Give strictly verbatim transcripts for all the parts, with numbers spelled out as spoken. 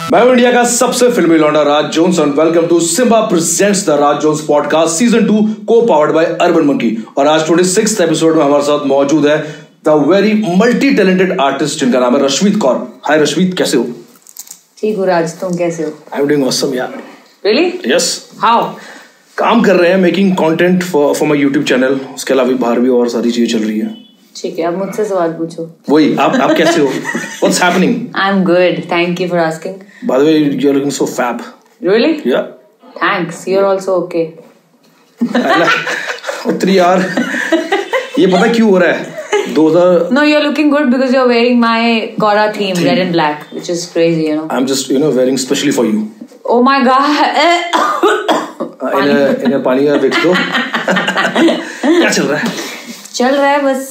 मैं हूं इंडिया का सबसे फिल्मी लौंडा Raj Jones and welcome to Simba presents the Raj Jones podcast season two को पावर्ड बाय अर्बन मंकी। और आज छब्बीसवें एपिसोड में हमारे साथ मौजूद है the very multi talented artist जिनका नाम है रश्मित कौर। हाय रश्मित, कैसे हो? ठीक हो राज, तुम कैसे हो? आई एम डूइंग ऑसम यार। रियली? यस। हाउ? काम कर रहे हैं, making content for for my YouTube channel. उसके अलावा बाहर भी और सारी चीजें चल रही है। ठीक है, अब मुझसे सवाल पूछो। वही, आप आप कैसे हो? What's happening? I'm good. Thank you for asking. By the way, you're looking so fab. Really? Yeah. Thanks. You're also okay. उत्तरी यार, ये पता क्यों हो रहा है? दो हज़ार No, you're looking good because you're wearing my Kora theme, red and black, which is crazy, you know. I'm just, you know, wearing specially for you. Oh my God. इन्हें इन्हें पानी का देख दो। क्या चल रहा है? चल रहा है बस।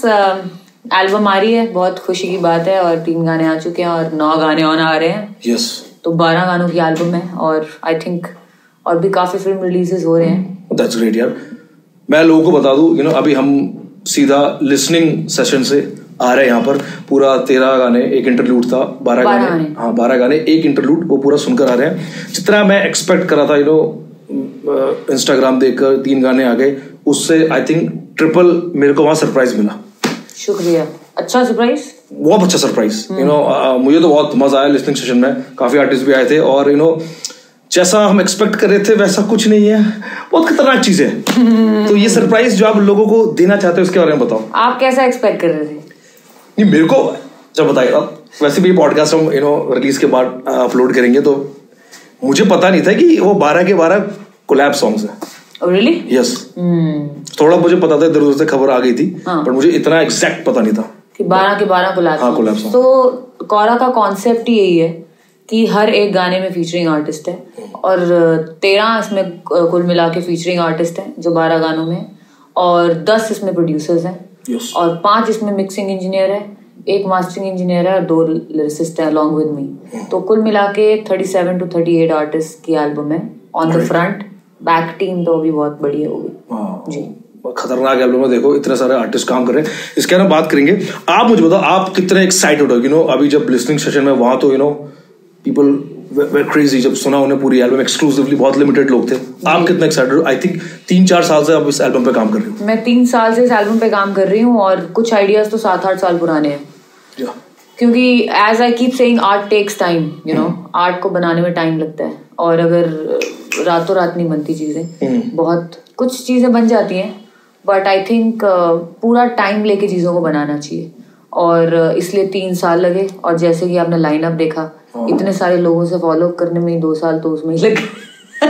एल्बम आ रही है, बहुत खुशी की बात है। और तीन गाने आ चुके हैं और नौ गाने और आ रहे हैं। यस। तो बारह गानों की एल्बम है और आई थिंक और भी काफी फिल्म रिलीजेस हो रहे हैं। दैट्स ग्रेट यार। मैं लोगों को बता दूं, यू नो, अभी हम सीधा लिसनिंग सेशन से आ रहे हैं यहाँ पर। पूरा तेरह गाने, एक इंटरलूड था, बारह गाने, गाने हाँ बारह गाने, एक इंटरलूड, वो पूरा सुनकर आ रहे हैं। जितना मैं एक्सपेक्ट कर रहा था, यू नो, इंस्टाग्राम देखकर तीन गाने आ गए, उससे आई थिंक ट्रिपल मेरे को वहां सरप्राइज मिला। शुक्रिया। अच्छा सरप्राइज? बहुत अच्छा सरप्राइज। यू नो, मुझे तो बहुत मजा आया लिसनिंग सेशन में। काफी आर्टिस्ट भी आए थे और यू नो जैसा हम एक्सपेक्ट कर रहे थे वैसा कुछ नहीं है। बहुत खतरनाक चीज है। तो ये सरप्राइज जो आप लोगों को देना चाहते हो उसके बारे में बताओ। आप कैसा एक्सपेक्ट कर रहे थे? नहीं, मेरे को जब बताइए, वैसे भी पॉडकास्ट हम यू नो रिलीज के बाद अपलोड करेंगे, तो मुझे पता नहीं था कि वो बारह के बारह कोलैब सॉन्ग्स है। Oh, really? Yes. hmm. थोड़ा मुझे पता था, इधर उधर से खबर आ गई थी, हाँ. पर मुझे इतना एग्जैक्ट पता नहीं था कि बारह के बारह कोलैब हाँ, कोलैब सॉन्ग। तो कोरा का कॉन्सेप्ट ही यही है कि हर एक गाने में फीचरिंग आर्टिस्ट है और तेरह इसमें कुल मिला के फीचरिंग आर्टिस्ट है जो बारह गानों में, और दस इसमें प्रोड्यूसर्स हैं। yes. और पांच इसमें मिक्सिंग इंजीनियर है, एक मास्टरिंग इंजीनियर है और दो लिरिसिस्ट है अलॉन्ग विद मी। तो कुल मिला के thirty seven to thirty eight artist की एल्बम है on the front. Back team तो भी बहुत बढ़िया होगी जी। खतरनाक एल्बम है। देखो, इतने सारे आर्टिस्ट काम कर रहे हैं, इसके बारे में बात करेंगे। आप मुझे बताओ, आप कितने एक्साइटेड हो? यू नो, अभी जब लिसनिंग सेशन में वहां तो यू नो पीपल वे क्रेजी जब सुना उन्हें पूरी एल्बम एक्सक्लूसिवली, बहुत लिमिटेड लोग थे। आप कितने एक्साइटेड हो? आई थिंक तीन चार साल से आप इस एल्बम पे काम कर रही हो। मैं तीन साल से इस एल्बम पे काम कर रही हूँ और कुछ आइडियाज तो सात आठ साल पुराने हैं। yeah. क्योंकि as I keep saying, art takes time, you know, art को बनाने में टाइम लगता है और अगर रातों रात नहीं बनती चीजें। बहुत कुछ चीजें बन जाती हैं बट आई थिंक पूरा टाइम लेके चीजों को बनाना चाहिए और इसलिए तीन साल लगे। और जैसे कि आपने लाइनअप देखा, इतने सारे लोगों से फॉलो करने में दो साल तो उसमें ही लगे।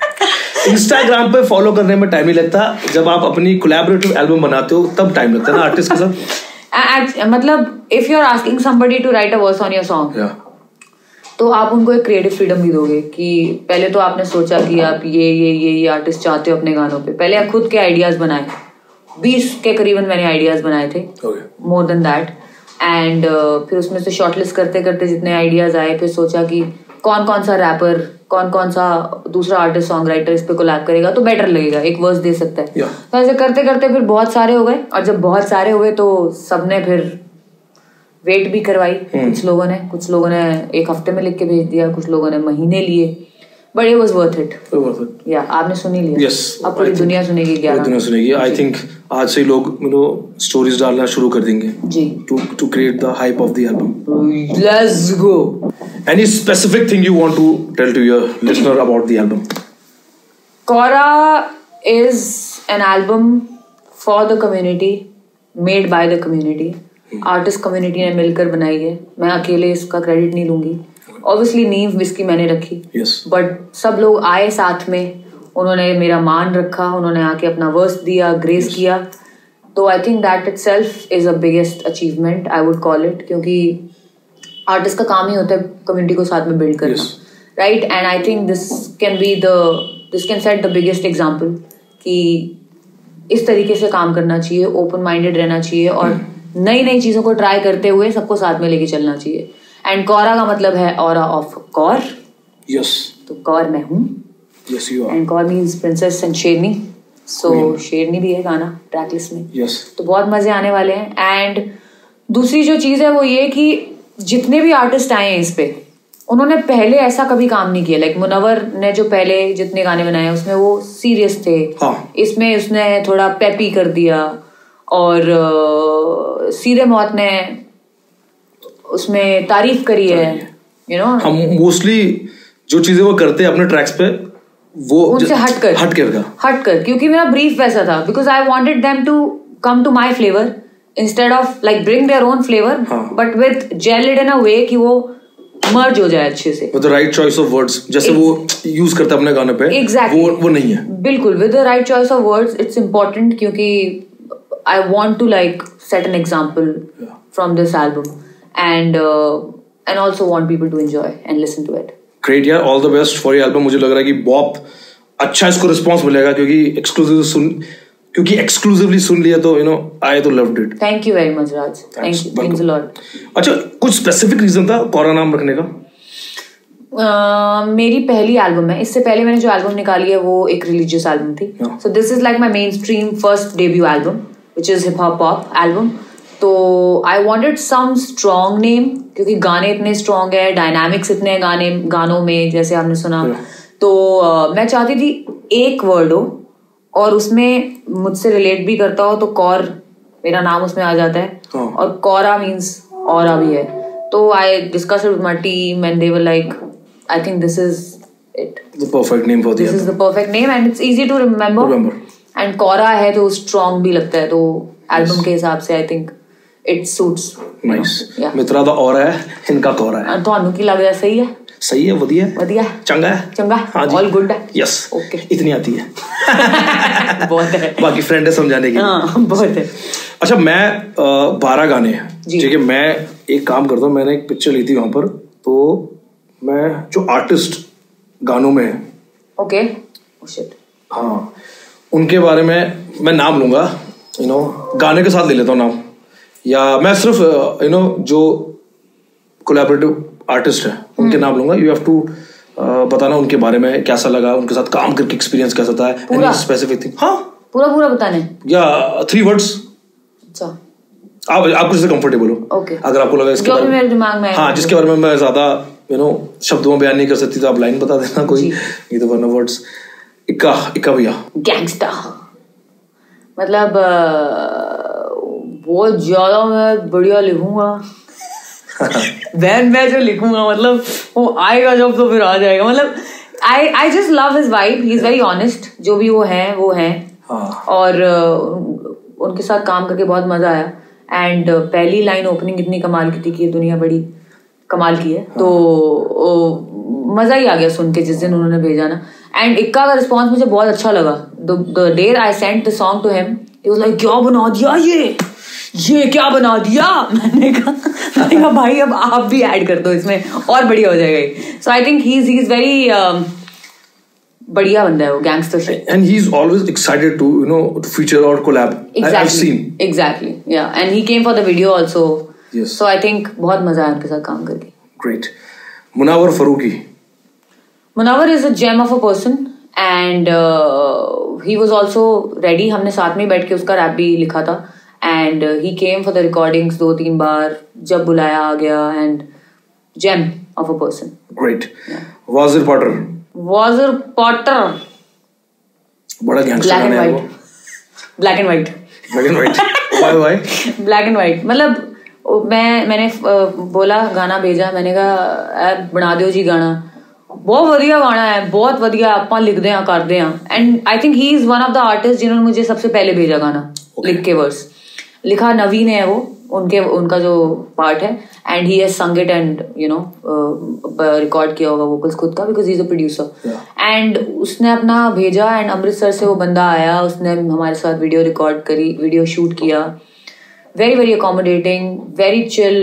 इंस्टाग्राम पे फॉलो करने में टाइम नहीं लगता, जब आप अपनी कोलैबोरेटिव एल्बम बनाते हो तब टाइम लगता है ना आर्टिस्ट के साथ। मतलब if you are asking somebody to write a verse on your song, तो आप उनको एक क्रिएटिव फ्रीडम भी दोगे कि पहले तो आपने सोचा कि आप ये ये ये ये आर्टिस्ट चाहते हो अपने गानों पे, पहले आप खुद के आइडियाज बनाए। बीस के करीबन मैंने आइडियाज बनाए थे, मोर देन दैट। एंड फिर उसमें से शॉर्टलिस्ट करते करते जितने आइडियाज आए, फिर सोचा कि कौन कौन सा रैपर, कौन कौन सा दूसरा आर्टिस्ट सॉन्ग राइटर इस पे कोलैब करेगा तो बेटर लगेगा, एक वर्स दे सकता है। yeah. तो ऐसे करते करते फिर बहुत सारे हो गए और जब बहुत सारे हुए तो सबने फिर वेट भी करवाई। hmm. कुछ लोगों ने कुछ लोगों ने एक हफ्ते में लिख के भेज दिया, कुछ लोगों ने महीने लिए, but it was worth it. या आपने सुन ही लिया। yes, अब पूरी दुनिया सुनेगी। पूरी दुनिया सुनेगी। आई थिंक आज से लोग यू नो स्टोरीज डालना शुरू कर देंगे जी, to to create the hype of the album. Let's go. Any specific thing you want to tell to your listener about the album? Kora is an album for the community, made by the community. Artist community ने मिलकर बनाई है, मैं अकेले इसका credit नहीं लूंगी। Obviously नींव इसकी मैंने रखी, बट yes. सब लोग आए साथ में, उन्होंने मेरा मान रखा, उन्होंने आके अपना वर्स दिया, ग्रेस yes. किया। तो I think that itself is a biggest achievement, I would call it, क्योंकि आर्टिस्ट का काम ही होता है कम्युनिटी को साथ में बिल्ड करना, right? And I think this can be the this can set the biggest example कि इस तरीके से काम करना चाहिए, ओपन माइंडेड रहना चाहिए और नई नई चीजों को ट्राई करते हुए सबको साथ में लेके चलना चाहिए। एंड कोरा का मतलब है ऑरा ऑफ कौर। यस। तो कौर मैं हूँ। Yes you are. And Kaur means princess and sherni, so शेरनी भी है गाना ट्रैक लिस्ट में। यस। तो बहुत मजे आने वाले हैं। एंड दूसरी जो चीज है वो ये कि जितने भी आर्टिस्ट आए हैं इस पे, उन्होंने पहले ऐसा कभी काम नहीं किया। लाइक मुनव्वर ने जो पहले जितने गाने बनाए उसमें वो सीरियस थे। हाँ. इसमें उसने थोड़ा पेपी कर दिया। और सीधे मौत ने उसमें तारीफ करी है, यू नो। हम मोस्टली जो चीजें वो करते हैं अपने ट्रैक्स पे वो उनसे हट कर हट कर हट कर क्योंकि मेरा ब्रीफ वैसा था, because I wanted them to come to my flavour instead of like bring their own flavour, but with gelled in a way कि वो मर्ज हो जाए अच्छे से। With the right choice of words, जैसे वो यूज करता है अपने गाने पे। exactly. वो वो नहीं है। बिल्कुल, with the right choice of words it's important, क्योंकि I want to like set an example yeah. from this album and uh, and also want people to enjoy and listen to it. Great यार, all the best for your album। मुझे लग रहा है कि बहुत अच्छा इसको रिस्पॉन्स मिलेगा क्योंकि एक्सक्लूसिव सुन क्योंकि एक्सक्लूसिवली सुन लिया तो यू नो आई तो loved it. Thank you very much Raj, thank you, means a lot। अच्छा, कुछ स्पेसिफिक रीजन था कौरा नाम रखने का? Uh, मेरी पहली एल्बम है, इससे पहले मैंने जो एल्बम निकाली है वो एक रिलीजियस एल्बम थी। So this is like my mainstream first debut album which is hip hop pop album। तो I wanted some strong name क्योंकि गाने इतने strong है, dynamics इतने हैं गाने गानों में, जैसे आपने सुना। yeah. तो uh, मैं चाहती थी एक वर्ड हो और उसमें मुझसे रिलेट भी करता हो, तो कौर मेरा नाम उसमें आ जाता है। oh. और कौरा मीन्स औरा भी है। तो I discussed it with my team and they were like, I think this is it, the perfect name for the this album. Is the perfect name and it's easy to remember, remember. And Kaura है तो strong भी लगता है, तो album के हिसाब से I think it suits. Nice. मित्रा दा औरा है, इनका कौरा है। ਤੁਹਾਨੂੰ ਕੀ ਲੱਗਦਾ? ਸਹੀ है? सही है, ਵਧੀਆ है, ਵਧੀਆ चंगा है, चंगा, ऑल गुड है। यस, ओके, इतनी आती है। बहुत है, बाकी फ्रेंड है समझाने की। हाँ, बहुत है। अच्छा, मैं बारह गाने हैं, ठीक है। मैं एक काम करता हूँ, मैंने एक पिक्चर ली थी वहां पर, तो मैं जो आर्टिस्ट गानों में है, ओके, शिट, हाँ, उनके बारे में मैं नाम लूंगा, यू नो, गाने के साथ ले लेता हूँ नाम, या मैं सिर्फ यू नो जो कोलैबोरेटिव आर्टिस्ट है उनके नाम लूंगा। यू हैव टू बताना उनके बारे में कैसा लगा, उनके साथ काम करके एक्सपीरियंस कैसा था, एनी स्पेसिफिक थिंग। हाँ, पूरा पूरा बताने या थ्री वर्ड्स। अच्छा, आप आप जिससे कंफर्टेबल हो। ओके, अगर आपको लगा इसके बारे में, दिमाग में, हाँ, जिसके बारे में मैं ज्यादा यू नो शब्दों में बयान नहीं कर सकती, तो आप लाइन बता देना कोई, ये तो वरना वर्ड्स। इक्का इक्का भैया गैंगस्टर, मतलब बहुत ज्यादा मैं बढ़िया लिखूंगा। वैन मैं जो लिखूंगा मतलब वो आएगा जब तो फिर आ जाएगा। मतलब I I just love his vibe, he is very honest. जो भी वो है वो है। हाँ. और uh, उनके साथ काम करके बहुत मजा आया। एंड uh, पहली लाइन ओपनिंग इतनी कमाल की थी कि ये दुनिया बड़ी कमाल की है। हाँ. तो मजा ही आ गया सुन के जिस दिन उन्होंने भेजा ना। एंड इक्का का रिस्पॉन्स मुझे बहुत अच्छा लगा। The day I sent the song to him, he was like, क्या बना दिया ये ये क्या बना दिया। मैंने कहा मैंने कहा भाई अब आप भी ऐड कर दो इसमें और बढ़िया हो जाएगा। So I think he is he is very बढ़िया बंदा है वो, gangster shit. And he is always excited to you know to feature और collab. I have seen exactly, yeah, and he came for the video also. So I think बहुत मजा आया उनके साथ काम करके। Great. Munawar Faruqui, Munawar is a gem of a person and he was also ready. हमने साथ में बैठ के उसका रैप भी लिखा था and he came for the recordings दो तीन बार, जब बुलाया आ गया। And gem of a person. Great. Wazir Patar, Wazir Patar बड़ा gangster black and white, black and white, black and white, why why black and white. मतलब मैं मैंने बोला, गाना भेजा, मैंने कहा बना दो जी गाना, बहुत वधिया गाना है, बहुत वधिया, ਆਪਾਂ लिखते हैं करते हैं। And I think he is one of the artist जिन्होंने मुझे सबसे पहले भेजा गाना, okay. लिख के वर्स लिखा नवीन है वो, उनके उनका जो पार्ट है। And he has sung it and you know record किया होगा वोकल्स खुद का, because he is a producer. एंड उसने अपना भेजा एंड अमृतसर से वो बंदा आया, उसने हमारे साथ वीडियो रिकॉर्ड करी, वीडियो शूट किया। Very very accommodating, very chill,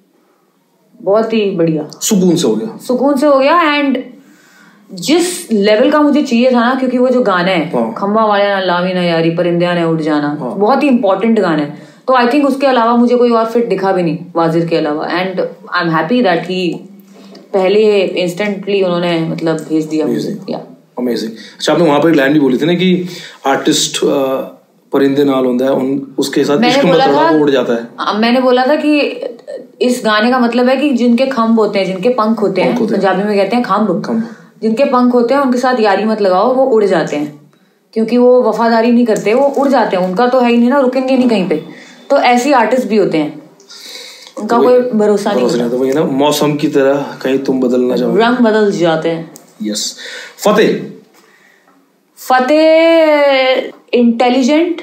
बहुत ही बढ़िया, सुकून से हो गया, सुकून से हो गया। एंड जिस लेवल का मुझे चाहिए था ना, क्योंकि वो जो गाना है खम्बा वाले ना लावी ना यारी परिंदिया ने उड़ जाना, बहुत ही इंपॉर्टेंट गाना है। तो आई थिंक उसके अलावा मुझे कोई और फिट दिखा भी नहीं वाजिर के अलावा। And I am happy that he पहले इंस्टेंटली उन्होंने मतलब भेज दिया मुझे। या अमेजिंग। अच्छा, आपने वहां पर एक लाइन भी बोली थी ना कि आर्टिस्ट परिंदे नाल होता है, उन उसके साथ इश्क मतलब वो उड़ जाता है। मैंने बोला था कि इस गाने का मतलब है कि जिनके खम्भ होते हैं, जिनके पंख होते हैं, पंजाबी में कहते हैं खम्भ, जिनके पंख होते हैं उनके साथ यारी मत लगाओ, वो उड़ जाते हैं, क्योंकि वो वफादारी नहीं करते, वो उड़ जाते हैं, उनका तो है ही नहीं ना, रुकेंगे नहीं कहीं पे। तो ऐसे आर्टिस्ट भी होते हैं, उनका कोई भरोसा नहीं होता। तो वही ना, मौसम की तरह कहीं तुम बदलना चाहो, रंग बदल जाते हैं। Yes. Fateh Fateh intelligent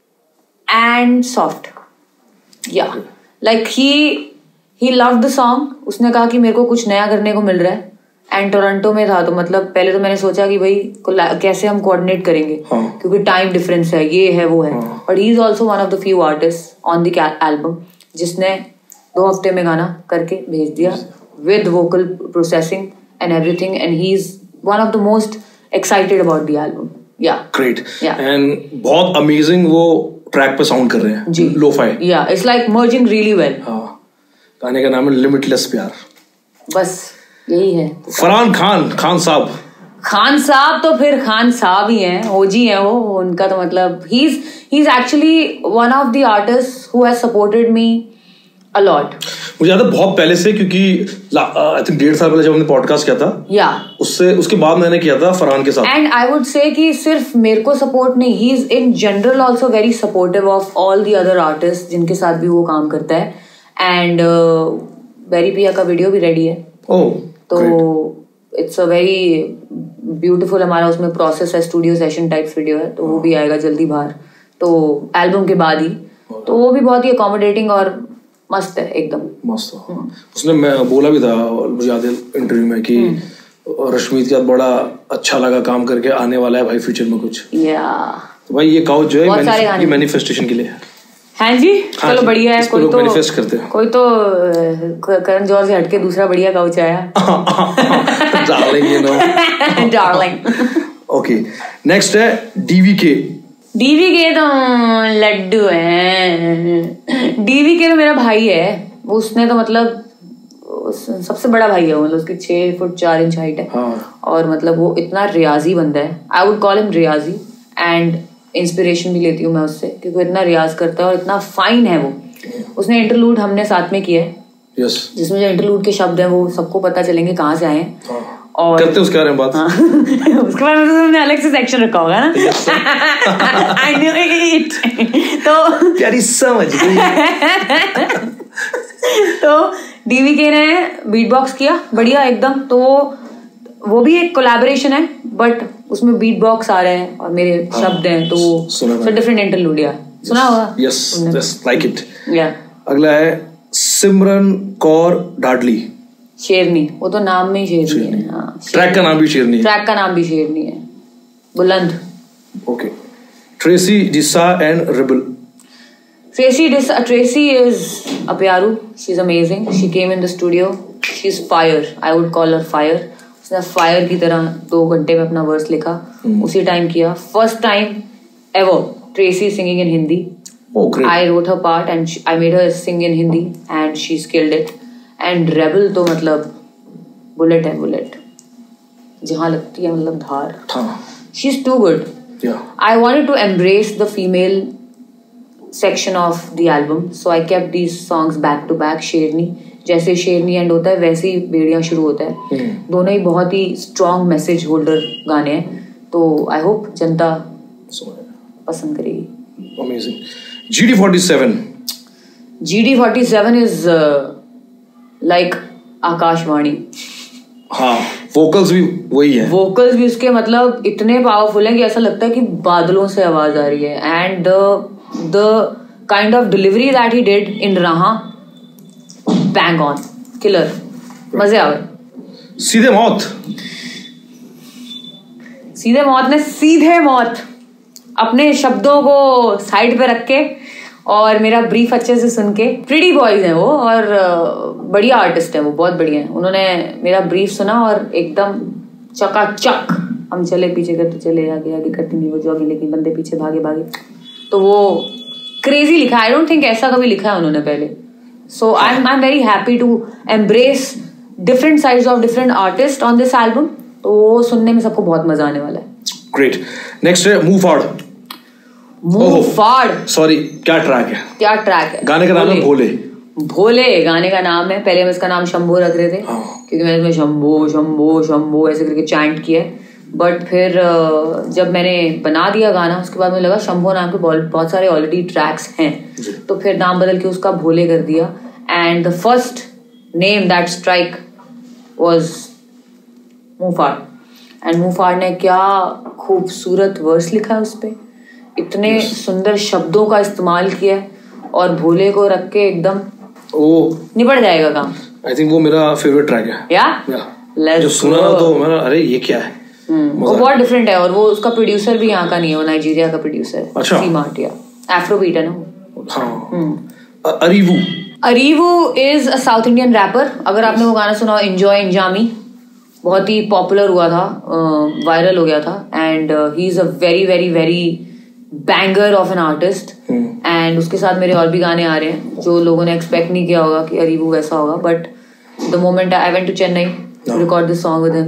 and soft, yeah like he he loved the song. उसने कहा कि मेरे को कुछ नया करने को मिल रहा है, एंड टोरंटो में था, तो मतलब पहले तो मैंने सोचा कि भाई कैसे हम कोऑर्डिनेट करेंगे, हाँ. क्योंकि टाइम डिफरेंस है, ये है वो है, but he is also one of the few artist on the album जिसने दो हफ्ते में गाना करके भेज दिया with vocal processing and everything, and he is one of the most excited about the album. Yeah great, and बहुत amazing वो ट्रैक पे साउंड कर रहे हैं जी, lofi, yeah it's like merging really well. हाँ, गाने का नाम है लिमिटलेस प्यार, बस यही है। फरहान खान, खान साहब खान साहब तो फिर खान साहब ही हैं, ओजी हैं वो, उनका तो मतलब he is he is actually one of the artist who has supported me a lot. मुझे याद है बहुत पहले से, क्योंकि आई थिंक डेढ़ साल पहले जब हमने पॉडकास्ट किया था, या उससे उसके बाद मैंने किया था फरहान के साथ, एंड आई वुड से कि सिर्फ मेरे को सपोर्ट नहीं, he is in general also very supportive of all the other artist जिनके साथ भी वो काम करता है। एंड वेरी पिया का वीडियो भी रेडी है, oh, तो इट्स अ वेरी ब्यूटीफुल, हमारा उसमें प्रोसेस है, स्टूडियो सेशन टाइप्स वीडियो है, तो वो भी आएगा जल्दी बाहर, तो एल्बम के बाद ही, तो वो भी बहुत ही अकोमोडेटिंग और मस्त है एकदम मस्त। उसने मैं बोला भी था, मुझे याद है इंटरव्यू में कि रश्मीत के साथ बड़ा अच्छा लगा काम करके, आने वाला है भाई फ्यूचर में कुछ, या तो भाई ये काउच जो है ये मैनिफेस्टेशन के लिए है। हाँ जी, चलो बढ़िया है। कोई तो मैनिफेस्ट करते हैं, कोई तो करण जौहर से हटके दूसरा बढ़िया काउच आया। Darling, you know, darling. Okay, next है डीवीके। डीवीके तो लड्डू है, डीवीके तो मेरा भाई है, वो उसने तो मतलब सबसे बड़ा भाई है, मतलब उसकी छह फुट चार इंच हाइट है, हाँ. और मतलब वो इतना रियाजी बंदा है, आई वुड कॉल हिम रियाजी, एंड इंस्पिरेशन भी लेती हूँ मैं उससे, क्योंकि इतना रियाज करता है और इतना फाइन है वो। उसने इंटरलूड हमने साथ में किया है, yes. जिसमें जो इंटरलूड के शब्द हैं वो सबको पता चलेंगे कहाँ से आए हैं, हाँ. और करते उसके बारे में बात, हाँ. उसके बारे में तो तुमने अलग से सेक्शन रखा होगा ना। I knew it. तो प्यारी समझ गई। तो डीवीके ने बीट बॉक्स किया बढ़िया एकदम, तो वो भी एक कोलैबोरेशन है, बट उसमें बीट बॉक्स आ रहे हैं और मेरे हाँ, शब्द हैं, तो वो डिफरेंट इंटरलूड है, सुना होगा। Yes, just like it. Yeah अगला है सिमरन कौर डाडली, शेरनी, वो तो नाम में ही शेरनी, शेरनी है। हाँ, ट्रैक का नाम भी शेरनी है, ट्रैक का नाम भी शेरनी है, बुलंद। Okay, Tracy Disa and Rebel. Tracy Disa, Tracy is a प्यारू, she's amazing. She came in the studio, she's fire. I would call her fire. उसने फायर की तरह दो घंटे में अपना वर्स लिखा, hmm. उसी टाइम किया, first time ever Tracy singing in Hindi. I wrote her part and I made her sing in Hindi and she skilled it. And Rebel तो मतलब बुलेट है, बुलेट जहाँ लगती है मतलब धार, she is too good. I wanted to embrace the female section of the album, so I kept these songs back to back. शेरनी, जैसे शेरनी एंड होता है वैसे ही बेड़ियां शुरू होता है, hmm. दोनों ही बहुत ही स्ट्रॉन्ग मैसेज होल्डर गाने हैं, तो आई होप जनता पसंद करेगी। Amazing. G D forty seven, G D forty seven is like Akashvani. हाँ, वोकल्स भी वही है, वोकल्स भी उसके मतलब इतने पावरफुल हैं कि ऐसा लगता है कि बादलों से आवाज आ रही है, and the kind of delivery that he did in Raha, bang on, killer, मजे आ गए। सीधे मौत, सीधे मौत ने सीधे मौत अपने शब्दों को साइड पे रख के और मेरा ब्रीफ अच्छे से सुन के, प्रीटी बॉयज हैं वो और बढ़िया आर्टिस्ट है वो, बहुत बढ़िया है। उन्होंने मेरा ब्रीफ सुना और एकदम चकाचक, हम चले पीछे करते चले, आगे आगे करते नहीं वो जॉगिंग, लेकिन बंदे पीछे भागे भागे, तो वो क्रेजी लिखा। आई डोंट थिंक ऐसा कभी लिखा है उन्होंने पहले, so I am I am very happy to embrace different sides of different artist on this album, तो वो सुनने में सबको बहुत मजा आने वाला है। ग्रेट। नेक्स्ट है Mufaad. Mufaad, sorry, क्या ट्रैक है, क्या ट्रैक है, गाने का नाम है भोले। भोले गाने का नाम है। पहले हम इसका नाम शंभो रख रहे थे क्योंकि मैंने इसमें शंभो शंभो शंभो ऐसे करके चैंट किया है, बट फिर जब मैंने बना दिया गाना उसके बाद मुझे लगा शंभो नाम के बहुत सारे ऑलरेडी ट्रैक्स हैं, तो फिर नाम बदल के उसका भोले कर दिया। And the first name that strike was Mufaad, and Mufaad ने क्या खूबसूरत वर्स लिखा है उस पे, इतने सुंदर शब्दों का इस्तेमाल किया है और भोले को रख के एकदम ओ निपट जाएगा काम। आई थिंक वो मेरा फेवरेट ट्रैक है। या या जो सुना ना तो मैंने अरे ये क्या है, वो बहुत डिफरेंट है। और वो उसका प्रोड्यूसर भी यहाँ का नहीं है, वो नाइजीरिया का प्रोड्यूसर है। अच्छा। सी मार्टिया एफ्रोबीट है ना। हाँ। Arivu Arivu is a south Indian rapper. अगर आपने वो गाना सुना हो एंजॉय इंजामी, बहुत ही पॉपुलर हुआ था, वायरल हो गया था, and he is a very very very banger of an artist. एंड उसके साथ मेरे और भी गाने आ रहे हैं जो लोगों ने एक्सपेक्ट नहीं किया होगा कि अरीवू वैसा होगा, but the moment I went to Chennai to record this song with him,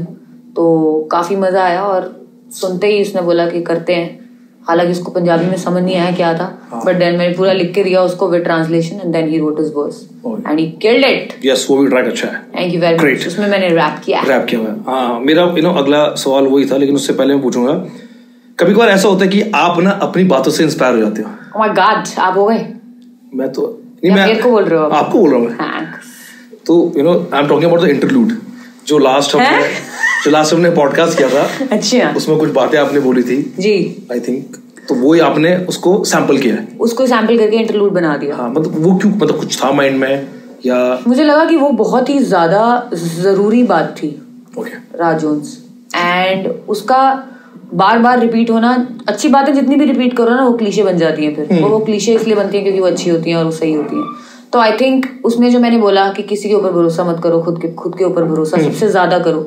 तो काफी मजा आया। और सुनते ही उसने बोला कि करते हैं, हालांकि उसको पंजाबी में समझ नहीं आया क्या था, बट देन मैंने पूरा लिख के दिया उसको with translation, and then he wrote his verse and he killed it. Yes, वो भी ट्रैक अच्छा है। Thank you very much. उसमें मैंने रैप किया रैप किया हुआ है। हाँ, मेरा यू नो अगला सवाल वही था, लेकिन उससे पहले मैं पूछूंगा, कभी कभार ऐसा होता है कि आप ना अपनी बातों से इंस्पायर हो जाते हो? ओह माय गॉड, आप हो गए? मैं तो नहीं, मैं मेरे को बोल रहे हो? आपको बोल रहा हूँ मैं। तो you know I am talking about the interlude जो लास्ट हमने जो लास्ट हमने पॉडकास्ट किया था। अच्छा। उसमें कुछ बातें आपने बोली थी जी, आई थिंक, तो वो ही आपने उसको सैंपल किया है, उसको सैंपल करके इंटरलूड बना दिया। हाँ, मतलब वो क्यों, मतलब कुछ था माइंड में या? मुझे लगा कि वो बहुत ही ज्यादा जरूरी बात थी। ओके। राज जोन्स, एंड उसका बार बार रिपीट होना, अच्छी बातें जितनी भी रिपीट करो ना वो क्लीशे बन जाती हैं। फिर वो वो क्लीशे इसलिए बनती हैं क्योंकि वो अच्छी होती हैं और वो सही होती हैं। तो आई थिंक उसमें जो मैंने बोला कि किसी के ऊपर भरोसा मत करो, खुद के खुद के ऊपर भरोसा सबसे ज्यादा करो,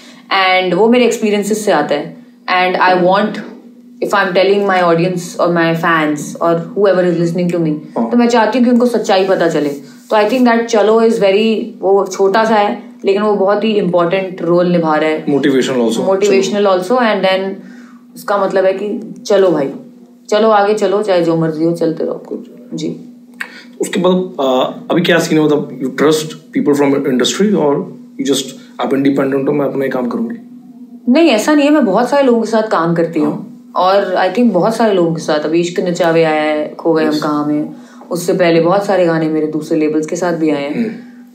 एंड वो मेरे एक्सपीरियंसेस से आता है। And I want, if I am telling my audience और माय फैंस और whoever is listening to me, तो मैं चाहती हूँ कि उनको सच्चाई पता चले। तो I think that Chalo is very, वो छोटा सा है लेकिन वो बहुत ही इंपॉर्टेंट रोल निभा रहा है। Motivational also motivational also and then उसका मतलब है कि चलो भाई, चलो आगे चलो, चाहे जो मर्जी हो, चलते रहो जी। उसके बाद अभी क्या सीन है, मतलब you trust people from industry और यू जस्ट आप इंडिपेंडेंट हो, मैं अपना ही काम करूंगी? नहीं, ऐसा नहीं है। मैं बहुत सारे लोगों के साथ काम करती हूँ और आई थिंक बहुत सारे लोगों के साथ, अभी इश्क नचावे आया है, खो गए हम कहाँ में, उससे पहले बहुत सारे गाने मेरे दूसरे लेबल्स के साथ भी आए हैं।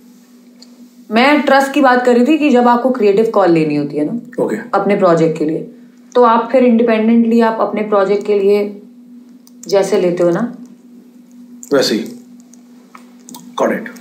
मैं ट्रस्ट की बात कर रही थी कि जब आपको क्रिएटिव कॉल लेनी होती है ना, okay. अपने प्रोजेक्ट के लिए, तो आप फिर इंडिपेंडेंटली आप अपने प्रोजेक्ट के लिए जैसे लेते हो ना वैसे ही। Got it.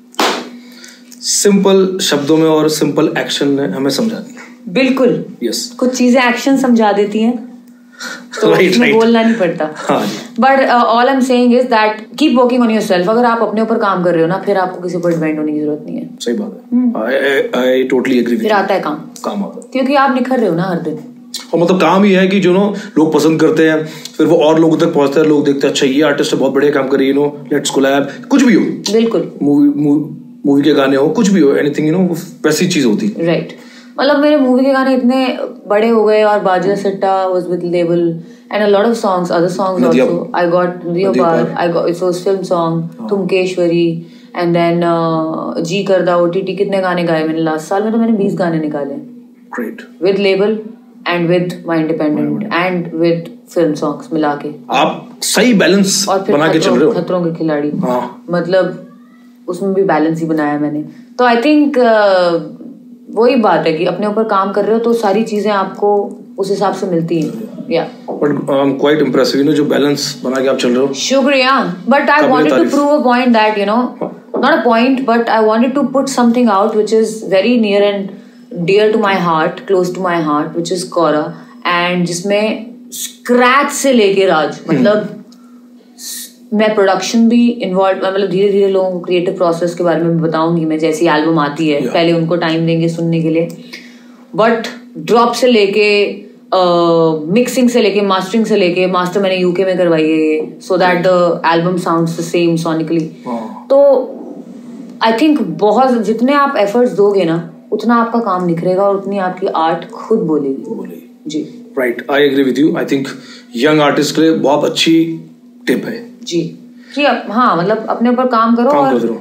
सिंपल शब्दों में और सिंपल एक्शन ने हमें समझा दिया। बिल्कुल। Yes yes. कुछ चीजें एक्शन समझा देती हैं तो right, उसमें right. बोलना नहीं पड़ता। But all I am saying is that keep working on yourself. अगर आप अपने ऊपर काम कर रहे हो ना, फिर आपको किसी पर डिपेंड होने की जरूरत नहीं है। सही बात है। I totally agree. फिर आता है काम काम आता है क्योंकि आप निखर रहे हो ना हर दिन। और मतलब काम ही है कि जो नो लोग पसंद करते हैं, फिर वो और लोगों तक पहुंचता है, लोग देखते हैं अच्छा ये आर्टिस्ट है, बहुत बढ़िया काम कर रही है, नो लेट्स कोलैब, कुछ भी हो। बिल्कुल। मूवी मूवी के गाने हो, कुछ भी हो, एनीथिंग, यू नो, वैसी चीज होती है। राइट। मतलब मेरे मूवी के गाने इतने बड़े हो गए और Baja Satta was with label and a lot of songs, other songs also. I got Nadiya Paar, I got it was film song Tumkeshwari, and then Jee Karda OTT. कितने गाने गाए मैंने लास्ट साल में, तो मैंने बीस गाने निकाले। Great. With label and with my independent and with film songs मिला के। आप सही बैलेंस बना के चल रहे हो। खतरों के खिलाड़ी, मतलब उसमें भी बैलेंस ही बनाया मैंने। तो आई थिंक वही बात है कि अपने ऊपर काम कर रहे हो तो सारी चीजें आपको उस हिसाब से मिलती हैं। या but I am quite impressive, you know, जो बैलेंस बना के आप चल रहे हो। शुक्रिया। But I wanted to prove a point that, you know, not a point, but I wanted to put something out which is very near and dear to my heart, close to my heart, which is Kora, and जिसमें scratch से लेके राज, मतलब मैं production भी involve, मतलब धीरे धीरे लोगों को क्रिएटिव प्रोसेस के बारे में बताऊंगी मैं, जैसी एल्बम आती है। yeah. पहले उनको टाइम देंगे सुनने के लिए, बट ड्रॉप से लेके मिक्सिंग uh, से लेके मास्टरिंग से लेके मास्टर मैंने यूके में करवाई है, so that the album sounds the same sonically. तो आई थिंक बहुत जितने आप एफर्ट्स दोगे ना, उतना आपका काम निखरेगा और उतनी आपकी आर्ट खुद बोलेगी। बोलेगी जी। Right, I agree with you. I think young artist के लिए बहुत अच्छी टिप है जी कि हाँ, मतलब अपने ऊपर काम करो काम और करो।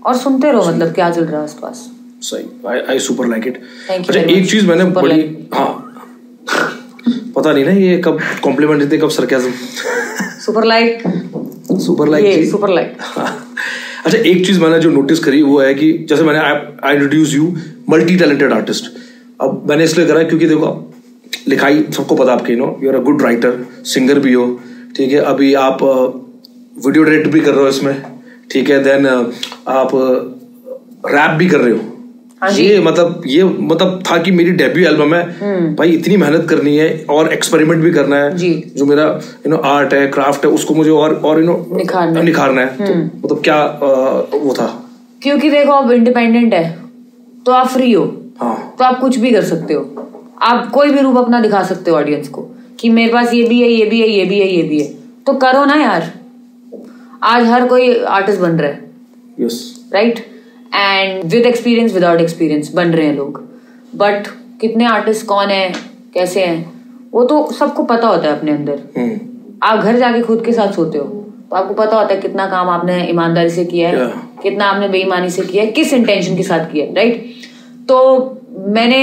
और सुनते रहो मतलब क्या चल रहा है आसपास। सही, I I super like it. अच्छा एक चीज मैंने बड़ी, हाँ पता नहीं ना ये कब कॉम्प्लीमेंट देते कब sarcasm. Super like, super like, super like. अच्छा एक चीज मैंने जो नोटिस करी वो है कि जैसे मैंने I introduce you multi talented artist. अब मैंने इसलिए करा क्योंकि देखो लिखाई सबको पता आपके, no you are a good writer, singer भी हो, ठीक है, अभी आप वीडियो डायरेक्ट भी कर रहे हो इसमें, ठीक है, देन आप रैप भी कर रहे हो। ये मतलब ये मतलब था कि मेरी डेब्यू एल्बम है भाई, इतनी मेहनत करनी है और एक्सपेरिमेंट भी करना है जी। जो मेरा यू नो आर्ट है, क्राफ्ट है, उसको मुझे और और यू नो निखारना निखारना है। तो मतलब क्या आ, वो था, क्योंकि देखो आप इंडिपेंडेंट है तो आप फ्री हो, हाँ। तो आप कुछ भी कर सकते हो, आप कोई भी रूप अपना दिखा सकते हो ऑडियंस को कि मेरे पास ये भी है, ये भी है, ये भी है, ये भी है, तो करो ना यार। आज हर कोई आर्टिस्ट बन रहा है, yes right, and with experience without experience बन रहे हैं लोग, बट कितने आर्टिस्ट कौन है कैसे हैं वो तो सबको पता होता है अपने अंदर। hmm. आप घर जाके खुद के साथ सोते हो तो आपको पता होता है कितना काम आपने ईमानदारी से किया है, yeah. कितना आपने बेईमानी से किया है, किस इंटेंशन के साथ किया है, राइट। तो मैंने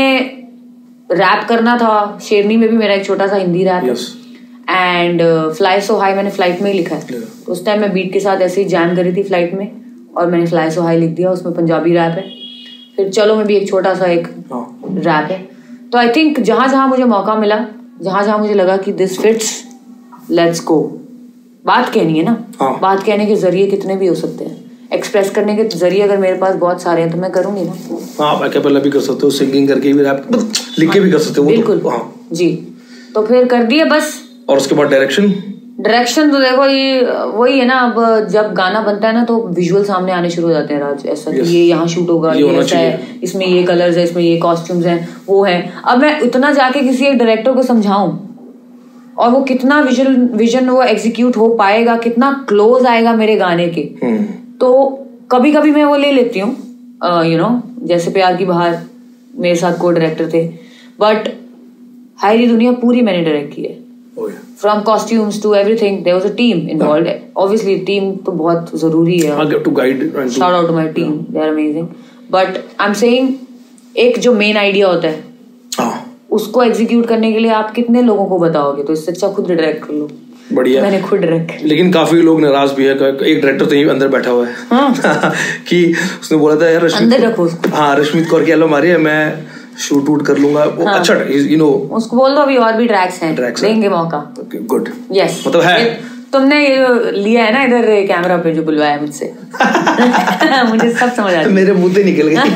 रैप करना था, शेरनी में भी मेरा एक छोटा सा हिंदी रैप है, एंड फ्लाई सो हाई मैंने फ्लाइट में ही लिखा है। yeah. उस टाइम मैं बीट के साथ ऐसे ही जैम करी थी फ्लाइट में और मैंने फ्लाई सो हाई लिख दिया, उसमें पंजाबी रैप है। फिर चलो में भी एक छोटा सा एक रैप है। तो आई थिंक जहां जहां मुझे मौका मिला, जहां जहां मुझे लगा कि दिस फिट्स, लेट्स गो। बात कहनी है ना, हाँ। बात कहने के जरिए कितने भी हो सकते हैं, एक्सप्रेस करने के जरिए अगर मेरे पास बहुत सारे हैं तो मैं करूंगी ना। हाँ, आप अकेला भी कर सकते हो, सिंगिंग करके भी रैप लिख के भी कर सकते हो, बिल्कुल, हाँ जी। तो फिर कर दिया बस। और उसके बाद डायरेक्शन डायरेक्शन तो देखो ये वही है ना, अब जब गाना बनता है ना तो विजुअल सामने आने शुरू हो जाते हैं राज, ऐसा yes. कि ये यहाँ शूट होगा, ये, ये ऐसा है, इसमें ये कलर्स है, इसमें ये कॉस्ट्यूम्स हैं, वो है। अब मैं उतना जाके किसी एक डायरेक्टर को समझाऊं और वो कितना विजुअल विजन वो एग्जीक्यूट हो पाएगा, कितना क्लोज आएगा मेरे गाने के, hmm. तो कभी कभी मैं वो ले लेती हूँ, यू नो जैसे प्यार की बहार मेरे साथ को डायरेक्टर थे, बट हायरी दुनिया पूरी मैंने डायरेक्ट की है। From costumes to everything, there was a team involved. Yeah. Obviously, team तो बहुत जरूरी है. I'll get to guide. Shout out to my team, yeah. They are amazing. But I'm saying, एक जो main idea होता है, ah. उसको execute करने के लिए आप कितने लोगों को बताओगे? तो इससे अच्छा खुद डायरेक्ट कर लो. बढ़िया. मैंने खुद डायरेक्ट. लेकिन काफी लोग नाराज भी है, एक डायरेक्टर तो यही अंदर बैठा हुआ है. हाँ. कि उसने बोला था यार रश्मित. अंदर रखो उसको. हाँ, रश्मित कौर की एल्बम आ रही है, मैं शूट वूट कर लूंगा। वो हाँ. अच्छा यू नो उसको बोल दो अभी और भी ट्रैक्स हैं, देंगे मौका। गुड, यस, मतलब है तुमने ये लिया है ना इधर कैमरा पे जो बुलवाया मुझसे। मुझे सब समझ आ गया, मेरे मुंह से निकल गई।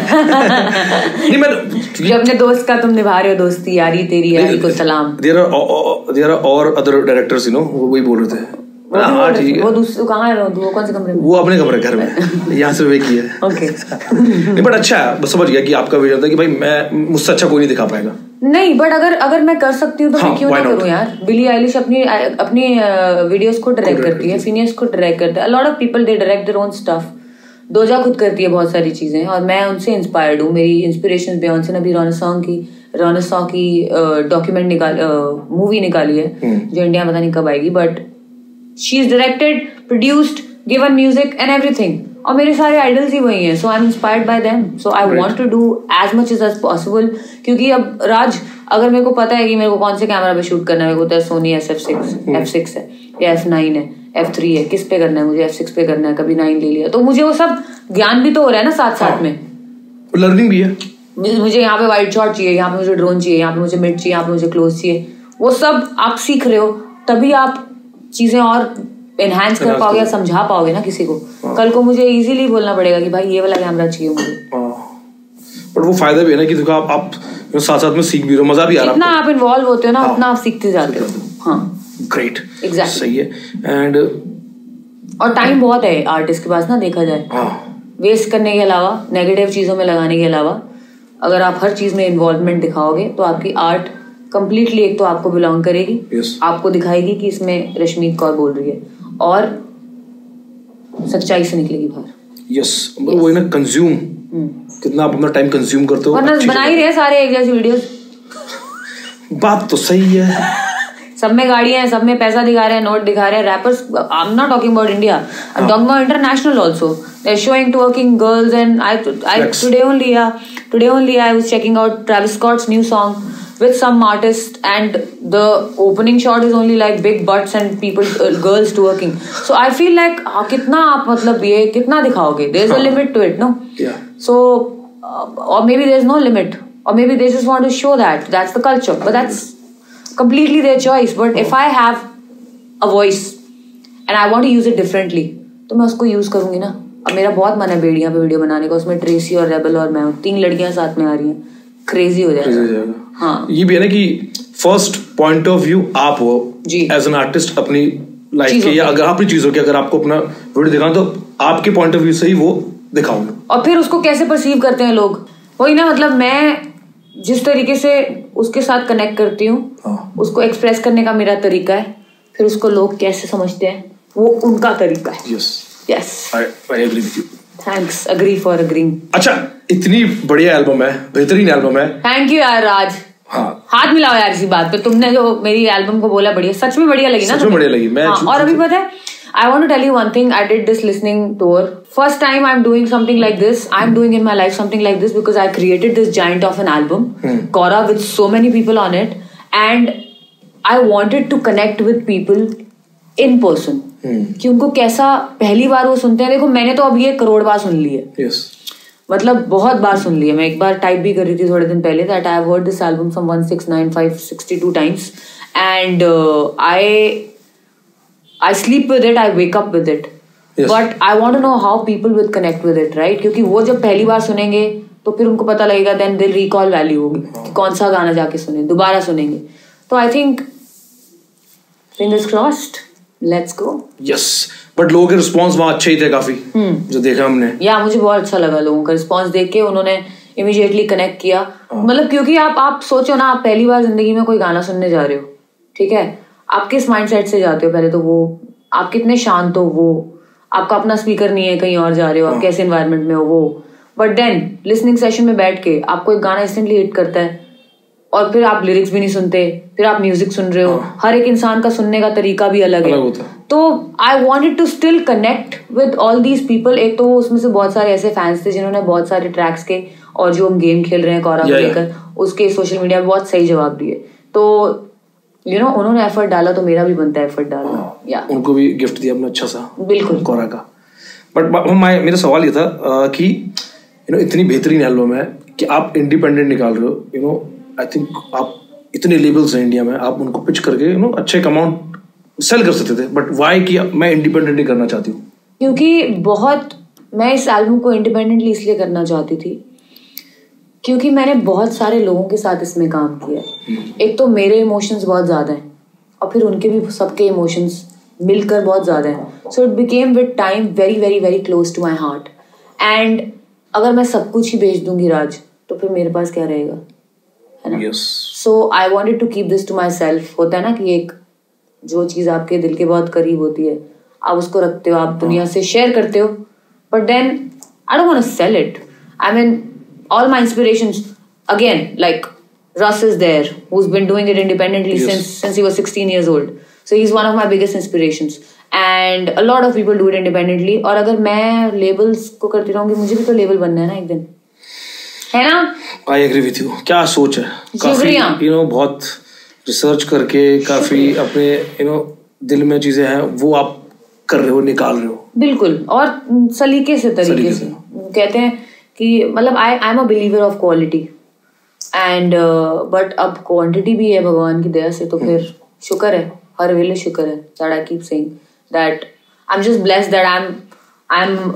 नहीं मैं जो अपने दोस्त का तुम निभा रहे हो दोस्ती, यारी तेरी यारी को सलाम। देयर आर देयर आर और अदर डायरेक्टर्स, यू नो, वो वही बोल रहे थे। हाँ ठीक है। वो दूसरे कहाँ है, वो कौन से कमरे में? वो अपने कमरे घर में, यहाँ से वे किया है। ओके। नहीं बट अच्छा है, बस समझ गया कि आपका विजन था कि भाई मैं मुझसे अच्छा कोई नहीं दिखा पाएगा। नहीं बट अगर अगर मैं कर सकती हूँ तो हाँ, मैं क्यों ना करूँ यार। बिली आइलिश अपनी अपनी वीडियोस को डायरेक्ट करती है, फिनियस को डायरेक्ट करता है, a lot of people they direct their own stuff. Doja खुद करती है बहुत सारी चीजें और मैं उनसे इंस्पायर्ड हूँ। मेरी इंस्पिरेशन बियॉन्से ने अभी रॉनसॉन्ग की रॉनसॉन्ग की डॉक्यूमेंट निकाल मूवी निकाली है जो इंडिया में पता नहीं कब आएगी, but she is directed, produced, given music and everything. और मेरे सारे आइडल्स ही वही हैं, so I am inspired by them, so I want to do as much as possible. क्योंकि अब राज, अगर मेरे को पता है कि मेरे को कौन से कैमरा पे शूट करना है, मेरे को Sony S F six F six है या एफ नाइन है, एफ थ्री है, किस पे करना है, मुझे एफ सिक्स पे करना है, कभी नाइन ले लिया, तो मुझे वो सब ज्ञान भी तो हो रहा है ना साथ साथ में, लर्निंग भी है। मुझे यहाँ पे वाइड शॉट चाहिए, यहाँ पे मुझे ड्रोन चाहिए, यहाँ पे मुझे मिड चाहिए, यहाँ पे मुझे क्लोज चाहिए, वो सब आप सीख रहे हो, तभी आप चीजें और एनहांस कर पाओगे या समझा पाओगे ना किसी को। कल को मुझे इजीली बोलना पड़ेगा कि भाई ये वाला कैमरा चाहिए मुझे। बट वो फायदा भी है ना कि देखो आप आप साथ साथ में सीख भी रहे हो, मजा भी आ रहा है। जितना आप इन्वॉल्व होते हो ना उतना आप सीखते जाते हो। हाँ ग्रेट, एग्जैक्टली, सही है। एंड और टाइम बहुत है आर्टिस्ट के पास ना, देखा जाए वेस्ट करने के अलावा, नेगेटिव चीजों में लगाने के अलावा, अगर आप हर चीज में इन्वॉल्वमेंट दिखाओगे तो आपकी आर्ट कंप्लीटली एक तो आपको बिलोंग करेगी, yes. आपको दिखाएगी कि इसमें रश्मित कौर बोल रही है और सच्चाई से निकलेगी बाहर। यस, वो है ना कंज्यूम, कितना आप अपना टाइम कंज्यूम करते हो। वरना बना ही रहे सारे एक जैसी वीडियोस। बात तो सही है। सब में गाड़ियां हैं, सब में पैसा दिखा रहे हैं, नोट दिखा रहे हैं. Rappers, I am not talking about India, I am talking about international also. They are showing twerking girls and I I today only yeah today only I was checking out Travis Scott's new song with some artist and the opening shot is only like big butts and people uh, girls twerking. So I feel like uh, कितना आप मतलब ये कितना दिखाओगे? There is a limit to it, no? Yeah. So uh, or maybe there is no limit, or maybe they just want to show that that's the culture, but that's completely their choice. But if I have a voice and I want to use it differently, तो मैं उसको use करूंगी ना. अब मेरा बहुत मन है बेड़ियां पे वीडियो बनाने का, उसमें ट्रेसी और रेबल और मैं हूँ, तीन लड़कियां साथ में आ रही हैं, क्रेजी हो जाएगा. हाँ, ये भी है ना कि फर्स्ट पॉइंट ऑफ व्यू आप हो एज एन आर्टिस्ट अपनी लाइफ के, या अगर अपनी चीजों के, अगर आपको अपना वीडियो दिखाना तो आपके पॉइंट ऑफ व्यू से ही वो दिखाऊंगा. और फिर उसको कैसे परसीव करते हैं लोग, वही ना. मतलब मैं जिस तरीके से उसके साथ कनेक्ट करती हूँ, उसको एक्सप्रेस करने का मेरा तरीका है, फिर उसको लोग कैसे समझते हैं वो उनका तरीका है. Yes Yes. I, I agree with you. Thanks. Agree for agreeing. अच्छा, इतनी बढ़िया एल्बम है, बेहतरीन एल्बम है. Thank you यार राज. हाँ. हाथ मिलाओ यार इसी बात पे. तुमने जो मेरी एल्बम को बोला बढ़िया, सच में बढ़िया लगी ना? सच में बढ़िया लगी. मैं हाँ, और अभी पता है, I want to tell you one thing. I did this listening tour. First time I'm doing something like this. I'm doing in my life something like this because I created this giant of an album, hmm. Kora, with so many people on it, and I wanted to connect with people in person. कि उनको कैसा पहली बार वो सुनते हैं. देखो मैंने तो अब ये करोड़ बार सुन ली है. yes. मतलब बहुत बार सुन ली है. मैं एक बार टाइप भी कर रही थी थोड़े दिन पहले that I have heard this album from one six nine five sixty two times and I I sleep with it, I wake up with it, but I want to know how people will connect with it, right? क्योंकि वो जब पहली बार सुनेंगे तो फिर उनको पता लगेगा, देन दिल रिकॉल वैल्यू होगी कि कौन सा गाना जाके सुने, दोबारा सुनेंगे. तो I think fingers crossed, let's go. Yes, but लोगों के रिस्पांस वहाँ अच्छे ही थे काफी, जो देखा हमने. या मुझे बहुत अच्छा लगा लोगों का रिस्पांस देख के. उन्होंने इमीडिएटली कनेक्ट किया. मतलब क्योंकि आप आप सोचो ना, आप पहली बार जिंदगी में कोई गाना सुनने जा रहे हो, ठीक है, आप किस माइंडसेट से जाते हो? पहले तो वो आप कितने शांत हो, वो आपका अपना स्पीकर नहीं है, कहीं और जा रहे हो, आप कैसे एनवायरनमेंट में हो वो. बट देन लिसनिंग सेशन में बैठ के आपको एक गाना इंस्टेंटली हिट करता है, और फिर आप लिरिक्स भी नहीं सुनते, फिर आप म्यूजिक सुन रहे हो. हर एक इंसान का सुनने का तरीका भी अलग है. तो I wanted to still connect with all these people. एक तो उसमें से बहुत सारे ऐसे फैंस थे जिन्होंने बहुत सारे ट्रैक्स के, और जो हम गेम खेल रहे हैं कोरा को लेकर, उसके सोशल मीडिया पे बहुत सही जवाब दिए. तो यू नो उन्होंने एफर्ट डाला, तो मेरा भी बनता है एफर्ट डालना. या उनको भी गिफ्ट दिया अपना अच्छा सा, बिल्कुल, कोरा का. बट मेरा सवाल ये था कि यू नो इतनी बेहतरीन एल्बम है कि आप इंडिपेंडेंट निकाल रहे हो. यू नो आई थिंक आप इतने लेबल्स हैं इंडिया में, आप उनको पिच करके यू नो अच्छे अमाउंट सेल कर सकते थे, बट वाई कि मैं इंडिपेंडेंट ही करना चाहती हूँ? क्योंकि बहुत मैं इस एल्बम को इंडिपेंडेंटली इसलिए करना चाहती थी क्योंकि मैंने बहुत सारे लोगों के साथ इसमें काम किया. एक तो मेरे इमोशंस बहुत ज़्यादा हैं, और फिर उनके भी सबके इमोशंस मिलकर बहुत ज़्यादा हैं. So it became with time very very very close to my heart. And अगर मैं सब कुछ ही बेच दूंगी राज, तो फिर मेरे पास क्या रहेगा, है ना? So I wanted to keep this to myself. होता है ना कि एक जो चीज़ आपके दिल के बहुत करीब होती है, आप उसको रखते हो, आप दुनिया से शेयर करते हो, but then I don't want to sell it. I mean all my inspirations, again, like Russ is there, who's been doing it independently yes. since since he was sixteen years old. So he's one of my biggest inspirations, and a lot of people do it independently. और अगर मैं labels को करती रहूंगी, मुझे भी तो label बनना है ना एक दिन, है ना? I agree with you. क्या सोच है? काफी you know बहुत रिसर्च करके, काफी अपने you know दिल में चीजें हैं वो आप कर रहे हो, निकाल रहे हो. बिल्कुल, और सलीके से तरीके से. कहते हैं कि मतलब I I am a believer of quality and but अब क्वांटिटी भी है भगवान की दया से. तो फिर शुक्र है, हर वेले शुक्र है that I keep saying that I am just blessed that I am I am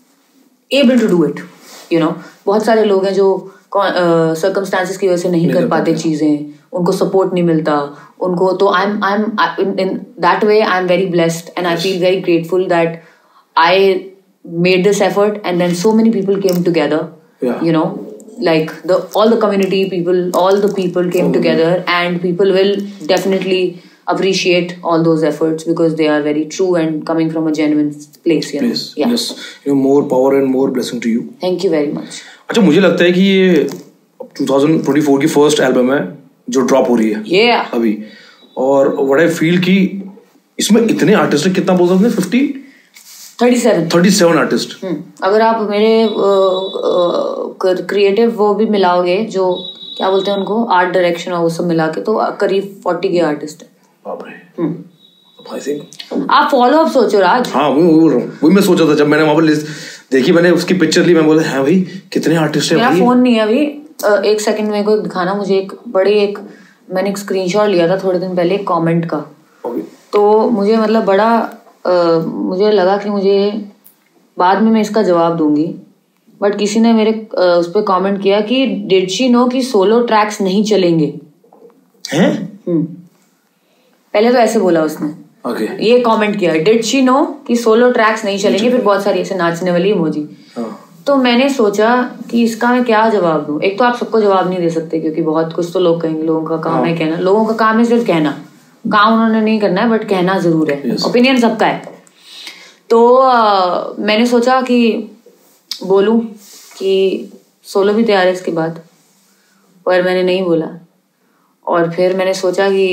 able to do it. You know बहुत सारे लोग हैं जो सर्कमस्टांसेस uh, की वजह से नहीं कर पाते चीज़ें, उनको सपोर्ट नहीं मिलता उनको. तो I am I am in that way I am very blessed and I feel very grateful that I made this effort, and then so many people came together. Yeah. You know, like the all the community people, all the people came oh, together, and people will definitely appreciate all those efforts because they are very true and coming from a genuine place. You know? Place. Yeah. Yes. You know, more power and more blessing to you. Thank you very much. अच्छा, मुझे लगता है कि ये twenty twenty-four की first album है जो drop हो रही है. Yeah. अभी, और व्हाट आई फील कि इसमें इतने आर्टिस्ट हैं, कितना बोल सकते हैं, fifty thirty seven thirty seven artist. अगर आप मेरे क्रिएटिव वो भी मिलाओगे, जो क्या बोलते हैं उनको, आर्ट डायरेक्शन और वो सब मिला के, तो करीब फोर्टी के आर्टिस्ट है। बाप रे। I think आप फॉलो अप सोचो राज। हाँ वही बोल रहा हूँ, वही मैं सोचा था जब मैंने वहाँ पर लिस्ट देखी, मैंने उसकी पिक्चर ली, मैं बोला है भाई कितने आर्टिस्ट हैं। मेरा फोन नहीं है अभी, एक सेकंड मेरे को दिखाना मुझे। एक बड़ी एक मैंने एक स्क्रीनशॉट लिया था थोड़े दिन पहले एक कमेंट का, तो मुझे मतलब बड़ा आ, मुझे लगा कि मुझे बाद में मैं इसका जवाब दूंगी, बट किसी ने मेरे आ, उस पर कमेंट किया कि डिड शी नो कि सोलो ट्रैक्स नहीं चलेंगे हैं? हम्म पहले तो ऐसे बोला उसने। Okay. ये कमेंट किया, डिड शी नो कि सोलो ट्रैक्स नहीं चलेंगे, फिर बहुत सारी ऐसे नाचने वाली इमोजी। तो मैंने सोचा कि इसका मैं क्या जवाब दूं। एक तो आप सबको जवाब नहीं दे सकते क्योंकि बहुत कुछ तो लोग कहेंगे, लोगों का काम है कहना, लोगों का काम है सिर्फ कहना, काम उन्होंने नहीं करना है बट कहना जरूर है, ओपिनियन सबका है। तो आ, मैंने सोचा कि बोलूं कि सोलो भी तैयार है इसके बाद, पर मैंने नहीं बोला। और फिर मैंने सोचा कि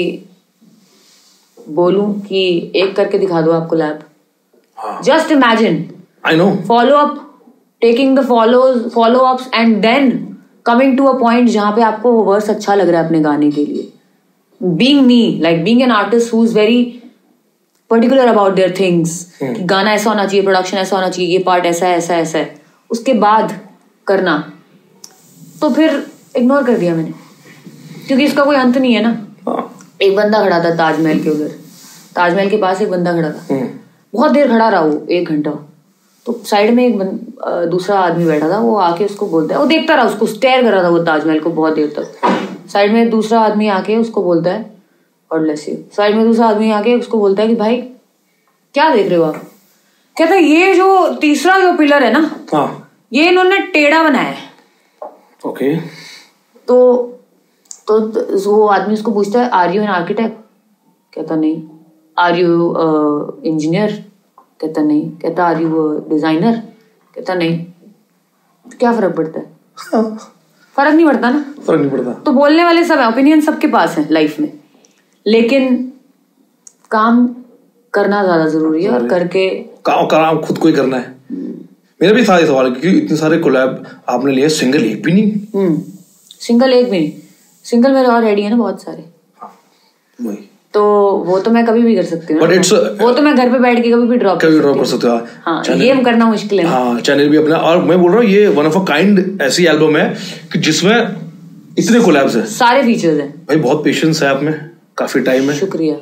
बोलूं कि एक करके दिखा दो आपको लैब। Just imagine, I know, follow up, taking the follow follow ups and then coming to a point जहां पे आपको वो वर्स अच्छा लग रहा है अपने गाने के लिए। Being me, like being an artist who is very particular about their things, कि गाना ऐसा होना चाहिए, प्रोडक्शन ऐसा होना चाहिए, ये पार्ट ऐसा है ऐसा ऐसा है, उसके बाद करना। तो फिर इग्नोर कर दिया मैंने, क्योंकि इसका कोई अंत नहीं है ना। एक बंदा खड़ा था ताजमहल के उधर, ताजमहल के पास एक बंदा खड़ा था, बहुत देर खड़ा रहा वो, एक घंटा। तो साइड में एक बंद, दूसरा आदमी बैठा था, वो आके उसको बोलता है, वो देखता रहा उसको, स्टेयर कर रहा था वो ताजमहल को बहुत देर तक। साइड में दूसरा आदमी आके उसको बोलता है, और ब्लेस यू, साइड में दूसरा आदमी आके उसको बोलता है कि भाई क्या देख रहे हो आप? कहता है ये जो तीसरा जो पिलर है ना, हाँ, ये इन्होंने टेढ़ा बनाया है। ओके। तो तो वो आदमी उसको पूछता है, आर यू एन आर्किटेक्ट? कहता नहीं। Are you engineer? कहता नहीं। कहता आर यू डिजाइनर? कहता नहीं। तो क्या फर्क पड़ता है? फर्क नहीं पड़ता ना, फर्क नहीं पड़ता। तो बोलने वाले सब है, ओपिनियन सबके पास है लाइफ में, लेकिन काम करना ज्यादा जरूरी है। और करके काम काम खुद को ही करना है। मेरा भी था ये सवाल, क्योंकि इतने सारे कोलैब आपने लिए, सिंगल एक भी नहीं। हम्म सिंगल एक भी नहीं, सिंगल मेरे और रेडी है ना बहुत सारे। हाँ, वही। तो वो तो मैं कभी भी कर सकती हूँ, वो तो मैं घर पे बैठ के कभी भी ड्रॉप कभी ड्रॉप कर सकते हो। हाँ, ये करना मुश्किल है। हाँ, चैनल भी अपना। और मैं बोल रहा हूँ ये वन ऑफ अ काइंड ऐसी एल्बम है कि जिसमें इतने कोलैब्स हैं, सारे फीचर्स हैं। भाई बहुत पेशेंस है आप में, काफी टाइम है। शुक्रिया।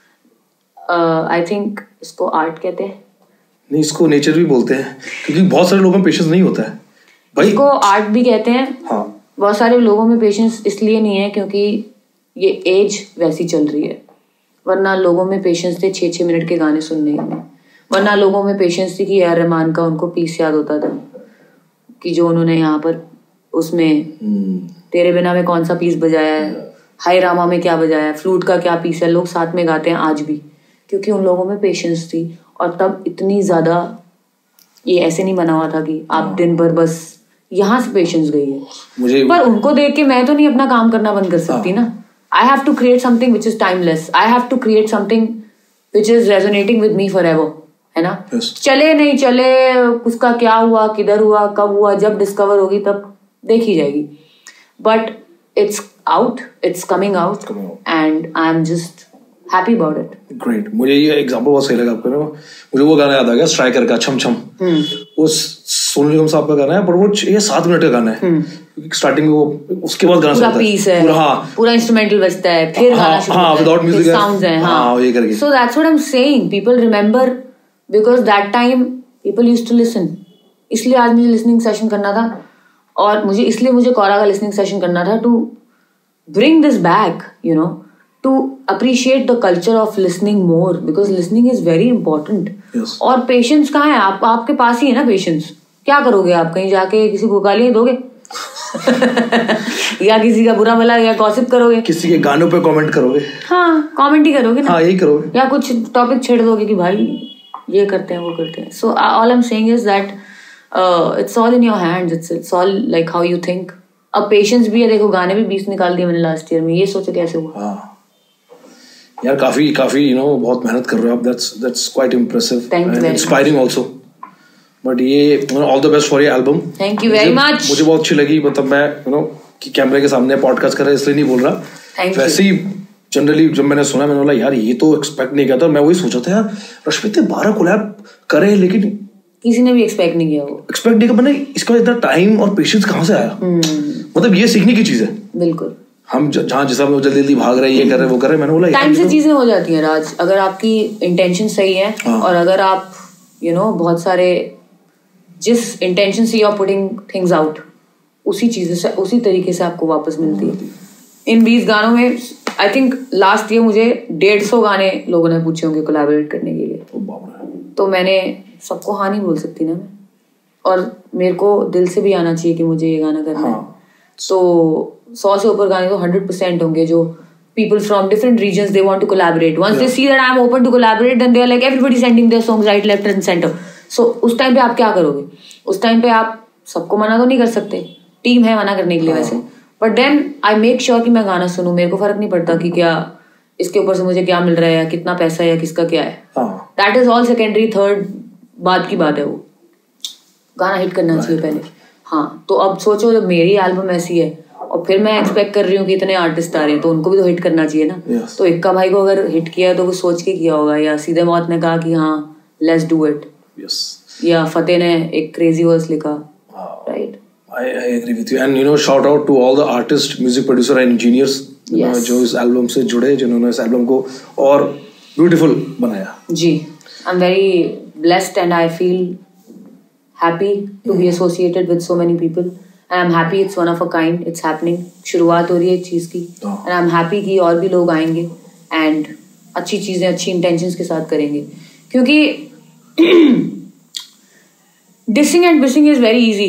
आई थिंक इसको आर्ट कहते हैं, नहीं इसको नेचर भी बोलते हैं, क्योंकि बहुत सारे लोगों में पेशेंस नहीं होता है भाई। इसको आर्ट भी कहते हैं। हाँ, बहुत सारे लोगों में पेशेंस इसलिए नहीं है क्योंकि ये एज वैसी चल रही है, वरना लोगों में पेशेंस थे छः छः मिनट के गाने सुनने में, वरना लोगों में पेशेंस थी कि ए आर रहमान का उनको पीस याद होता था कि जो उन्होंने यहाँ पर उसमें तेरे बिना में कौन सा पीस बजाया है, हाय रामा में क्या बजाया है, फ्लूट का क्या पीस है, लोग साथ में गाते हैं आज भी, क्योंकि उन लोगों में पेशेंस थी। और तब इतनी ज़्यादा ये ऐसे नहीं बना हुआ था कि आप दिन भर बस, यहाँ से पेशेंस गई है मुझे। पर उनको देख के मैं तो नहीं अपना काम करना बंद कर सकती ना। I have to create something which is timeless, I have to create something which is resonating with me forever, है ना। yes. चले नहीं चले, उसका क्या हुआ, किधर हुआ, कब हुआ, जब डिस्कवर होगी तब देखी जाएगी, but it's out, it's coming out and I am just happy about it. Great. मुझे ये एग्जांपल बहुत सही लगा आपको ना, मुझे वो गाना याद आ गया स्ट्राइकर का, छम छम। वो सोनू निगम साहब का गाना है, पर वो ये सात मिनट का गाना है, स्टार्टिंग में वो, उसके बाद गाना पूरा पीस है, पूरा हाँ पूरा इंस्ट्रूमेंटल बजता है, फिर गाना शुरू होता है, विदाउट म्यूजिक साउंड्स हैं, हाँ ये करके। So that's what I am saying, people remember because that time people used to listen. इसलिए आज मुझे लिसनिंग सेशन करना था, और मुझे इसलिए मुझे कोरा का लिसनिंग सेशन करना था, to bring this back, you know, to appreciate the culture of listening more, because listening is very important. yes. और patience कहाँ है? आप आपके पास ही है ना patience। क्या करोगे आप? कहीं जाके किसी को गालियाँ दोगे या किसी का बुरा भला या गॉसिप करोगे, किसी के गानों पे कमेंट करोगे, हाँ कमेंट ही करोगे ना, हाँ यही करोगे, या कुछ टॉपिक छेड़ दोगे कि भाई ये करते हैं वो करते हैं। so all I'm saying is that uh, it's all in your hands, it's it's all like how you think। अब पेशेंस भी है, देखो गाने भी बीस निकाल दिए मैंने लास्ट ईयर में, ये सोचो कैसे हुआ। यार काफी काफी यू नो बहुत मेहनत कर रहे हो आप. That's that's quite impressive and inspiring also. But ये all the best for your album. Thank you very much. मुझे बहुत अच्छी लगी. मतलब मैं यू नो कि कैमरे के सामने पॉडकास्ट कर रहा है इसलिए नहीं बोल रहा. वैसे ही जनरली जब मैंने सुना मैंने बोला यार ये तो एक्सपेक्ट नहीं किया था. मैं वही सोचा था यार रश्मित ने बारह कोलैब करे लेकिन किसी ने भी एक्सपेक्ट नहीं किया. वो एक्सपेक्ट नहीं किया. मैंने इसका इतना टाइम और पेशेंस कहाँ से आया. मतलब ये सीखने की चीज है. बिल्कुल. हम जहाँ जिस जल्दी जल्दी भाग रहे हैं ये कर रहे हैं वो कर रहे हैं. मैंने बोला टाइम से चीजें हो जाती हैं राज. अगर आपकी इंटेंशन सही है और अगर आप यू नो बहुत सारे जिस इंटेंशन से you are putting things out उसी चीज से उसी तरीके से आपको वापस मिलती है. इन बीस गानों में आई थिंक लास्ट ईयर मुझे डेढ़ सौ गाने लोगों ने पूछे होंगे कोलैबोरेट करने के लिए. तो मैंने सबको हाँ नहीं बोल सकती ना मैं. और मेरे को दिल से भी आना चाहिए कि मुझे ये गाना करना है. तो सौ से ऊपर गाने तो हंड्रेड परसेंट होंगे जो people from different regions they want to collaborate. Once yeah. they see that I'm open to collaborate, then they're like everybody sending their songs right, left and center. So उस time पे आप क्या करोगे? उस time पे आप सबको मना तो नहीं कर सकते. टीम है मना करने के लिए वैसे. But then I make sure कि मैं गाना सुनूं. मेरे को फर्क नहीं पड़ता कि क्या इसके ऊपर से मुझे क्या मिल रहा है या कितना पैसा है या किसका क्या है. That is all secondary, third बात की बात है. वो गाना हिट करना चाहिए पहले. हाँ तो अब सोचो जब मेरी एल्बम ऐसी है और फिर मैं एक्सपेक्ट कर रही हूँ कि इतने आर्टिस्ट आ रहे हैं तो उनको भी तो हिट करना चाहिए ना. yes. तो इक्का भाई को अगर हिट किया तो वो सोच के किया होगा या सीधे मौत ने कहा कि हाँ लेट्स डू इट. या फतेह ने एक क्रेजी वर्स लिखा. Right. I, I agree with you and you know shout out to all the artists, music producer and engineers yes. जो इस एल्बम से जुड़े जिन्होंने इस एल्बम को और ब्यूटीफुल बनाया. जी I am very blessed and I feel happy to be associated with so many people. And I'm happy it's one of a kind. It's happening. शुरुआत हो रही है एक चीज की. And I'm happy कि और भी लोग आएंगे and अच्छी चीजें अच्छी intentions के साथ करेंगे. क्योंकि dissing and bissing is very easy.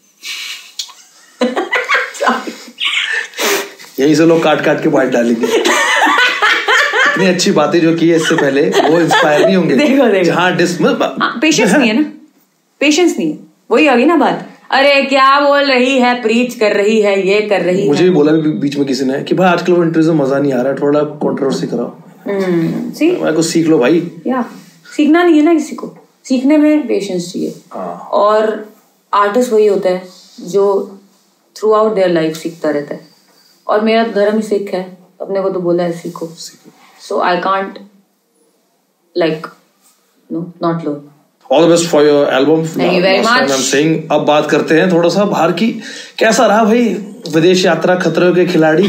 यही से लोग काट काट के बात डालेंगे. इतनी अच्छी बातें जो की है इससे पहले वो इंस्पायर नहीं होंगे. देखो देखो. जहाँ डिस पेशेंस नहीं है ना. पेशेंस नहीं है. वही आ गई ना बात. अरे क्या बोल रही है, प्रीच कर रही है, ये कर रही मुझे है. भी बोला भी बीच में किसी ने कि भाई आजकल वो इंटरव्यू में मजा नहीं आ रहा, थोड़ा कंट्रोवर्सी कराओ. हम्म सी मैं कुछ सीख लो भाई. या सीखना नहीं है ना किसी को. सीखने में पेशेंस चाहिए. और आर्टिस्ट वही होता है जो थ्रू आउट देयर लाइफ सीखता रहता है. और मेरा धर्म ही सीख है. अपने को तो बोला है सीखो. So I can't like no not learn. All the best for your album. Thank you very much. I'm saying, अब बात करते हैं थोड़ा सा बाहर की. कैसा रहा भाई विदेश यात्रा, खतरों के खिलाड़ी?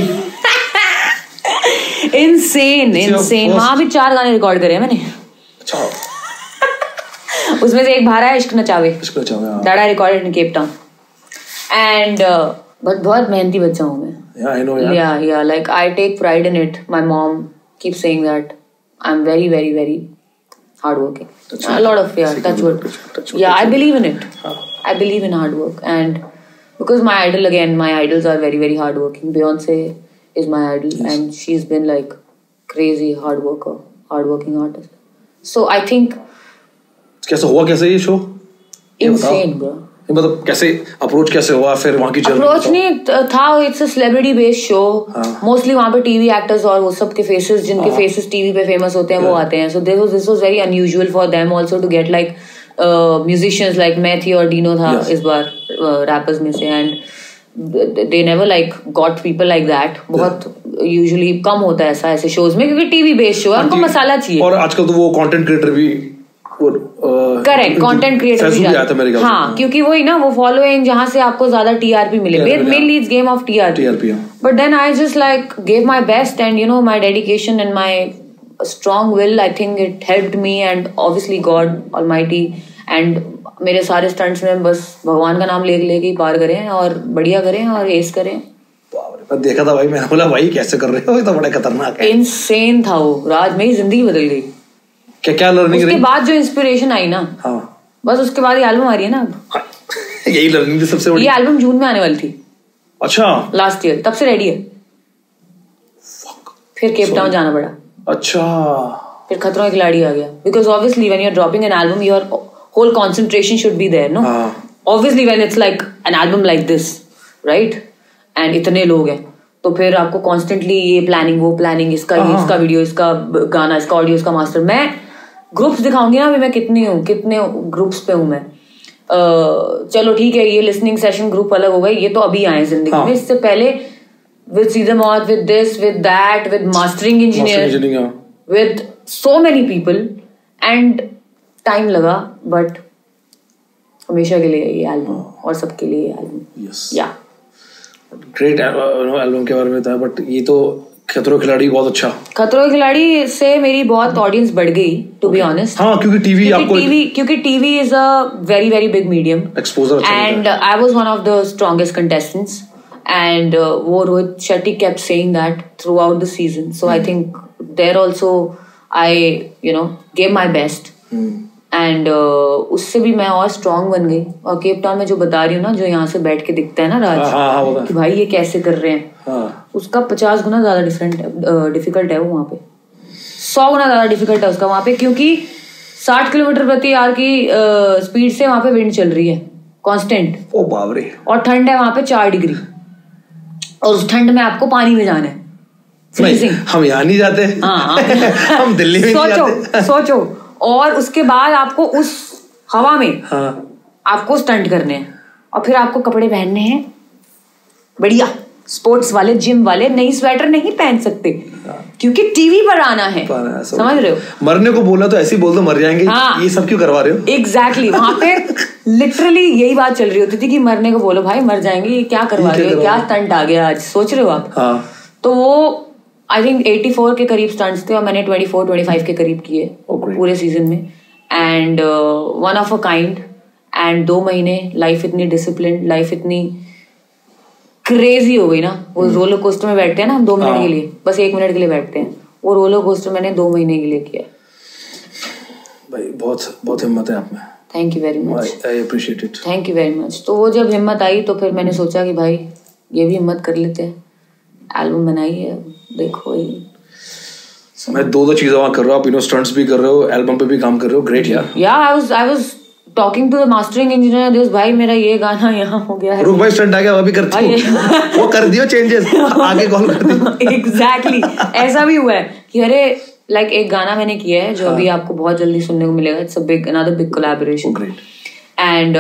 Insane, insane. वहाँ भी चार गाने रिकॉर्ड करे हैं मैंने. अच्छा. उसमें से एक बाहर है इश्क नचावे. इश्क नचावे. That I recorded in Cape Town. And uh, but बहुत मेहनती बच्चा हूँ मैं. Yeah, I know. Yeah. Yeah, yeah. Like I take pride in it. My mom keeps saying that I'm very, very, very hardworking. A lot of yeah, touch wood. Yeah, I believe in it. I believe in hard work, and because my idol again, my idols are very very hardworking. Beyonce is my idol, yes. And she's been like crazy hard worker, hardworking artist. So I think. कैसे हुआ कैसे ये show? Insane, bro. मतलब कैसे approach कैसे हुआ फिर वहाँ की जर्नी? अप्रोच नहीं था. It's a celebrity based show. Mostly वहाँ पे टीवी एक्टर्स और वो सब के फेसेस जिनके फेसेस टीवी पे फेमस होते हैं वो आते हैं. So this was this was very unusual for them also to get like musicians like मैं थी और डीनो था इस बार रैपर्स में से. And they never like got people like that. बहुत यूजुअली कम होता है ऐसा ऐसे शोज में क्योंकि टीवी बेस्ड शो है. उनको मसाला चाहिए. और आजकल तो वो कंटेंट क्रिएटर भी करेक्ट कंटेंट क्रिएटर. हाँ क्योंकि वही ना वो फॉलोइंग जहाँ से आपको ज्यादा टीआरपी मिले. Mainly it's game of TRP. But then I just like gave my best and you know my dedication and my strong will. I think it helped me and obviously god almighty. And मेरे सारे stunts में बस भगवान का नाम ले लेके ही पार करें और बढ़िया करें और एस करें. देखा था भाई, मैंने बोला भाई कैसे कर रहे हो, ये तो बड़ा खतरनाक है. इनसेन था वो. राज मेरी जिंदगी बदल गई. क्या क्या लर्निंग उसके बाद जो इंस्पिरेशन आई ना. हाँ. बस उसके बाद ये एल्बम आ रही है ना. हाँ. यही लर्निंग थी सबसे बड़ी. ये एल्बम जून में आने वाली थी. अच्छा. Last year. तब से रेडी है. फिर केप टाउन जाना पड़ा. अच्छा. फिर खतरों के खिलाड़ी आ गया. Because obviously when you are dropping an album your whole concentration should be there no. Obviously when it's like an album like this right and इतने लोग हैं तो फिर आपको कॉन्स्टेंटली ये प्लानिंग वो प्लानिंग, इसका ये इसका वीडियो, इसका गाना, इसका ऑडियो, इसका मास्टर. मैं ग्रुप्स दिखाऊंगी ना अभी मैं कितनी हूँ, कितने ग्रुप्स पे हूँ मैं. uh, चलो ठीक है, ये लिसनिंग सेशन ग्रुप अलग हो गए, ये तो अभी आए जिंदगी में. इससे पहले विद सीधा मौत, with this, with that, with mastering engineer, with so many people, and time लगा. बट हमेशा के लिए ये एल्बम और सबके लिए ये एल्बम. या ग्रेट एल्बम के बारे में था. बट ये तो खतरों खिलाड़ी बहुत अच्छा. खतरों खिलाड़ी से मेरी बहुत ऑडियंस बढ़ गई टू बी ऑनेस्ट. हाँ, क्योंकि टीवी आपको टीवी क्योंकि TV is a very very big medium. Exposure. And I was one of the strongest contestants. And वो Rohit Shetty kept saying that throughout the season. So I think there also I you know gave my best. And uh, उससे भी मैं और strong बन गई. और Cape Town में जो बता रही हूँ ना, जो यहाँ से बैठ के दिखता है ना राज, हाँ, हाँ, कि भाई ये कैसे कर रहे हैं, हाँ. उसका पचास गुना ज्यादा डिफरेंट डिफिकल्ट है वो वहाँ पे. सौ गुना ज्यादा डिफिकल्ट है उसका वहाँ पे, क्योंकि साठ किलोमीटर प्रति आवर की स्पीड से वहाँ पे विंड चल रही है कांस्टेंट. ओ बाप रे. और ठंड है वहाँ पे चार डिग्री. और उस ठंड में आपको पानी में जाना है. फ्रीजिंग. हम यहाँ नहीं जाते. हाँ. हम दिल्ली में नहीं जाते. सोचो. और उसके बाद आपको उस हवा में हाँ. आपको स्टंट करने हैं. और फिर आपको कपड़े पहनने हैं बढ़िया स्पोर्ट्स वाले, जिम वाले. नई स्वेटर नहीं पहन सकते हाँ. क्योंकि टीवी पर आना है. समझ रहे हो. मरने को बोला तो ऐसे ही बोल दो मर जाएंगे. हाँ. ये सब क्यों करवा रहे हो. Exactly exactly. वहां पे लिटरली यही बात चल रही होती थी कि मरने को बोलो भाई मर जाएंगे. ये क्या करवा रहे हो, क्या स्टंट आ गया आज, सोच रहे हो आप. हाँ. तो वो आई थिंक चौरासी के करीब स्टंट्स थे और मैंने चौबीस पच्चीस के करीब किए पूरे सीजन में. And one of a kind. And दो महीने लाइफ इतनी डिसिप्लिन, लाइफ इतनी क्रेजी हो गई ना. वो रोलर कोस्टर में बैठते हैं ना हम दो मिनट के लिए, बस एक मिनट के लिए बैठते हैं. वो रोलर कोस्टर मैंने दो महीने के लिए किया. भाई बहुत बहुत हिम्मत है आप में. Thank you very much. I appreciate it. Thank you very much. तो वो जब हिम्मत आई तो फिर मैंने सोचा कि भाई ये भी हिम्मत कर लेते हैं. एल्बम बनाई है, देखो ये. मैं दो दो चीजें वहां कर रहा हूँ. आप नो स्टंट्स भी कर रहे हो, एल्बम पे भी काम कर रहे हो. ग्रेट यार. Yeah I was I was talking to the mastering engineer this, भाई मेरा ये गाना यहाँ हो गया है. रुक भाई स्टंट आ गया, वो भी करती हूँ. वो कर दियो चेंजेस, आगे कॉल कर दियो. एग्जैक्टली ऐसा भी हुआ है कि अरे लाइक एक गाना मैंने किया है जो अभी आपको बहुत जल्दी सुनने को मिलेगा. It's a big another big collaboration. Great. And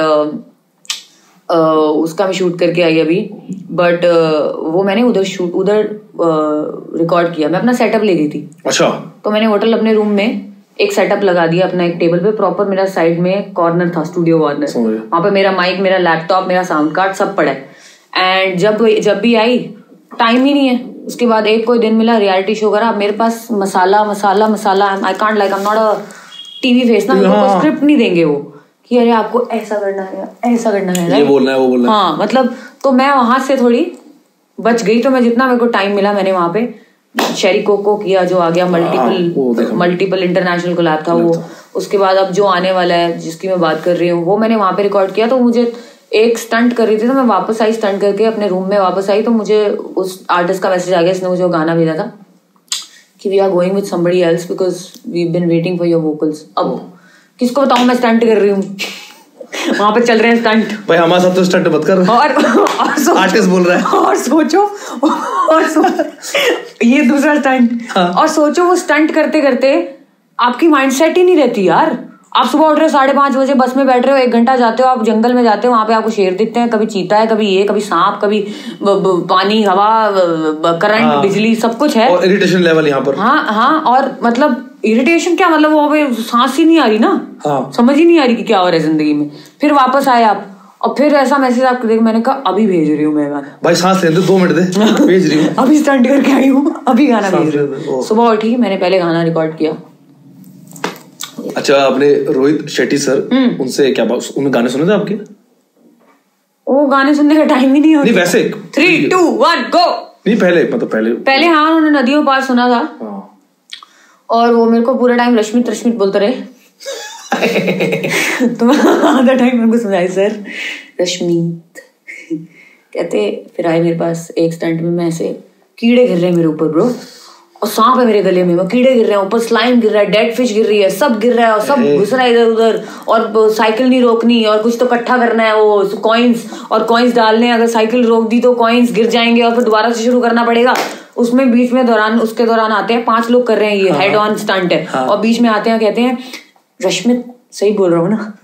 उसका मैं शूट करके आई अभी. बट uh, वो मैंने उधर शूट उधर रिकॉर्ड किया. मैं अपना सेटअप ले गई थी. अच्छा. तो मैंने होटल अपने रूम में एक सेटअप लगा दिया अपना, एक टेबल पे प्रॉपर. मेरा साइड में कॉर्नर था, स्टूडियो कॉर्नर. वहां पे मेरा माइक, मेरा लैपटॉप, मेरा साउंड कार्ड सब पड़ा है. एंड जब जब भी आई टाइम ही नहीं है. उसके बाद एक कोई दिन मिला रियलिटी शो करा. मेरे पास मसाला मसाला मसाला. I can't like I am not a TV face ना. मेरे को स्क्रिप्ट नहीं देंगे वो कि अरे आपको ऐसा करना है, ऐसा करना है, ये बोलना है, वो बोलना है. हाँ मतलब तो मैं वहां से थोड़ी बच गई. तो मैं जितना मेरे को टाइम मिला मैंने वहां पे शेरी कोको किया जो आ गया. मल्टीपल मल्टीपल इंटरनेशनल कोलैब था वो. उसके बाद अब जो आने वाला है जिसकी मैं बात कर रही हूँ वो मैंने वहां पे रिकॉर्ड किया. तो मुझे एक स्टंट कर रही थी तो मैं वापस आई, स्टंट करके अपने रूम में वापस आई. तो मुझे उस आर्टिस्ट का मैसेज आ गया, इसने मुझे गाना भेजा था कि we are going with somebody else because we been waiting for your vocals. अब किसको बताऊं मैं स्टंट कर रही हूँ. वहां पे चल रहे हैं स्टंट. भाई हमारे साथ तो स्टंट मत कर. और, और आर्टिस्ट बोल रहा है. और सोचो और सो, ये दूसरा स्टंट. हाँ. और सोचो वो स्टंट करते करते आपकी माइंडसेट ही नहीं रहती यार. आप सुबह उठ रहे हो साढ़े पांच बजे, बस में बैठ रहे हो, एक घंटा जाते हो, आप जंगल में जाते हो, वहां पे आपको शेर दिखते हैं, कभी चीता है, कभी ये, कभी सांप, कभी ब, ब, पानी, हवा, करंट, हाँ. बिजली, सब कुछ है. और इरिटेशन लेवल यहाँ पर. हाँ हाँ. और मतलब इरिटेशन क्या मतलब वहां पे सांस ही नहीं आ रही ना. हाँ. समझ ही नहीं आ रही कि क्या हो रहा है जिंदगी में. फिर वापस आए आप और फिर ऐसा मैसेज आपको देख. मैंने कहा अभी भेज रही हूँ मैं गाना. भाई सांस लेने दो, दो मिनट दे. भेज रही हूँ. अभी स्टंट करके आई हूँ, अभी गाना भेज रही हूँ. सुबह उठी मैंने पहले गाना रिकॉर्ड किया. अच्छा आपने रोहित शेट्टी सर उनसे क्या बात, उन्होंने गाने सुने थे आपके? वो गाने सुनने का टाइम ही नहीं होता. नहीं वैसे थ्री टू वन गो. नहीं पहले मतलब पहले पहले हाँ उन्होंने नदियों पार सुना था. हाँ. और वो मेरे को पूरा टाइम रश्मित रश्मित बोलते रहे. तो आधा टाइम मेरे को सुनाई सर रश्मित कहते. फिर आए मेरे पास एक स्टंट में, मैं ऐसे कीड़े गिर रहे मेरे ऊपर ब्रो. और सांप है मेरे गले में, कीड़े गिर रहे हैं ऊपर, स्लाइम गिर रहा है, डेड फिश गिर रही है, सब गिर रहा है और सब घुस रहा है इधर उधर, और साइकिल नहीं रोकनी और कुछ तो इकट्ठा करना है वो कॉइन्स, और कॉइन्स डालने, अगर साइकिल रोक दी तो कॉइन्स गिर जाएंगे और फिर दोबारा से शुरू करना पड़ेगा। उसमें बीच में दौरान उसके दौरान आते हैं पांच लोग कर रहे हैं ये हेड ऑन स्टंट है, और बीच में आते हैं कहते हैं रश्मित, सही बोल रहा हूँ ना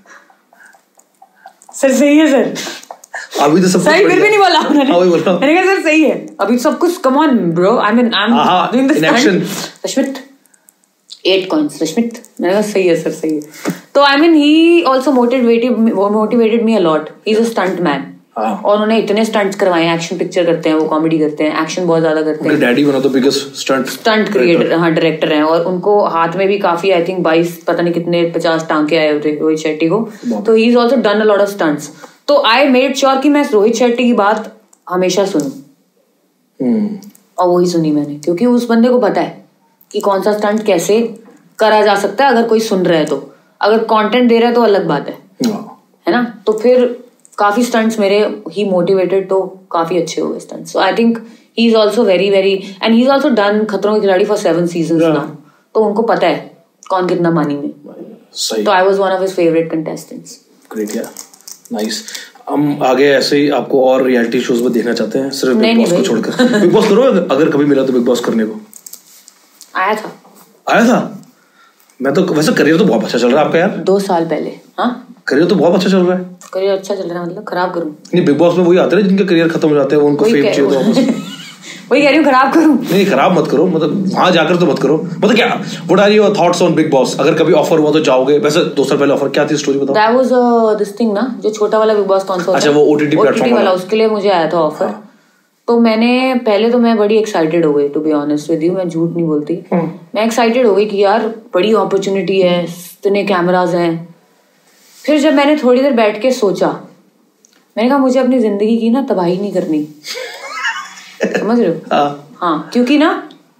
सर? सही है सर, अभी तो सब सही फिर भी नहीं बोला उन्होंने, मैंने कहा सर सही है अभी सब कुछ, come on bro, I mean I am doing the stunt. Rashmit एट कॉइंस, रश्मित, मैंने कहा सही है सर सही है। तो I mean he also motivated motivated me a lot, he is a stunt man, और उन्होंने इतने स्टंट्स करवाए हैं, एक्शन पिक्चर करते हैं वो, कॉमेडी करते हैं, एक्शन बहुत ज्यादा करते हैं। Daddy one of the biggest stunt stunt creator, हाँ डायरेक्टर हैं, और उनको हाथ में भी काफी आई थिंक बाईस पता नहीं कितने पचास टांके आए होते रोहित शेट्टी को, तो he is also done a lot of stunts. तो आई मेड श्योर कि मैं रोहित शेट्टी की बात हमेशा सुनूं, hmm. और वही सुनी मैंने, क्योंकि उस बंदे को पता है कि कौन सा स्टंट कैसे करा जा सकता है, अगर कोई सुन रहा है तो, अगर कंटेंट दे रहा है तो अलग बात है, hmm. है ना। तो फिर काफी स्टंट्स मेरे ही मोटिवेटेड, तो काफी अच्छे हो गए stunts. So I think he is also very very, and he is also done Khatron Ke खिलाड़ी फॉर सेवन सीजंस नाउ, तो उनको पता है कौन कितना मानी में, तो I was one of his favourite contestants. Great यार, नाइस। हम आगे ऐसे ही आपको और रियलिटी शोज में देखना चाहते हैं, सिर्फ बिग बॉस को छोड़कर। बिग बॉस करो अगर कभी मिला तो बिग बॉस करने को। आया था आया था मैं तो, वैसे करियर तो बहुत अच्छा चल रहा है आपका यार, दो साल पहले। हाँ करियर तो बहुत अच्छा चल रहा है। करियर अच्छा चल रहा है मतलब खराब करूं? नहीं, बिग बॉस में वही आते हैं जिनके करियर खत्म हो जाते हैं, उनको फेम चाहिए तो वही कह रही हूँ, खराब करूं? नहीं खराब मत करो, मतलब वहां जाकर तो मत करो। मतलब क्या, what are your thoughts on Bigg Boss? अगर कभी ऑफर हुआ तो जाओगे? वैसे दो साल पहले ऑफर क्या थी, स्टोरी बताओ। दैट वाज दिस थिंग ना, जो छोटा वाला बिग बॉस कौन सा, अच्छा वो ओटीटी प्लेटफॉर्म वाला, उसके लिए मुझे आया था ऑफर। तो मैंने पहले तो मैं बड़ी एक्साइटेड हो गई, to be honest with you, मैं झूठ नहीं बोलती, मैं एक्साइटेड हो गई कि यार बड़ी अपॉर्चुनिटी है, इतने कैमराज हैं। फिर जब मैंने थोड़ी देर बैठ के सोचा, मैंने कहा मुझे अपनी जिंदगी की ना तबाही नहीं करनी, समझ रहे हो? हाँ, क्योंकि ना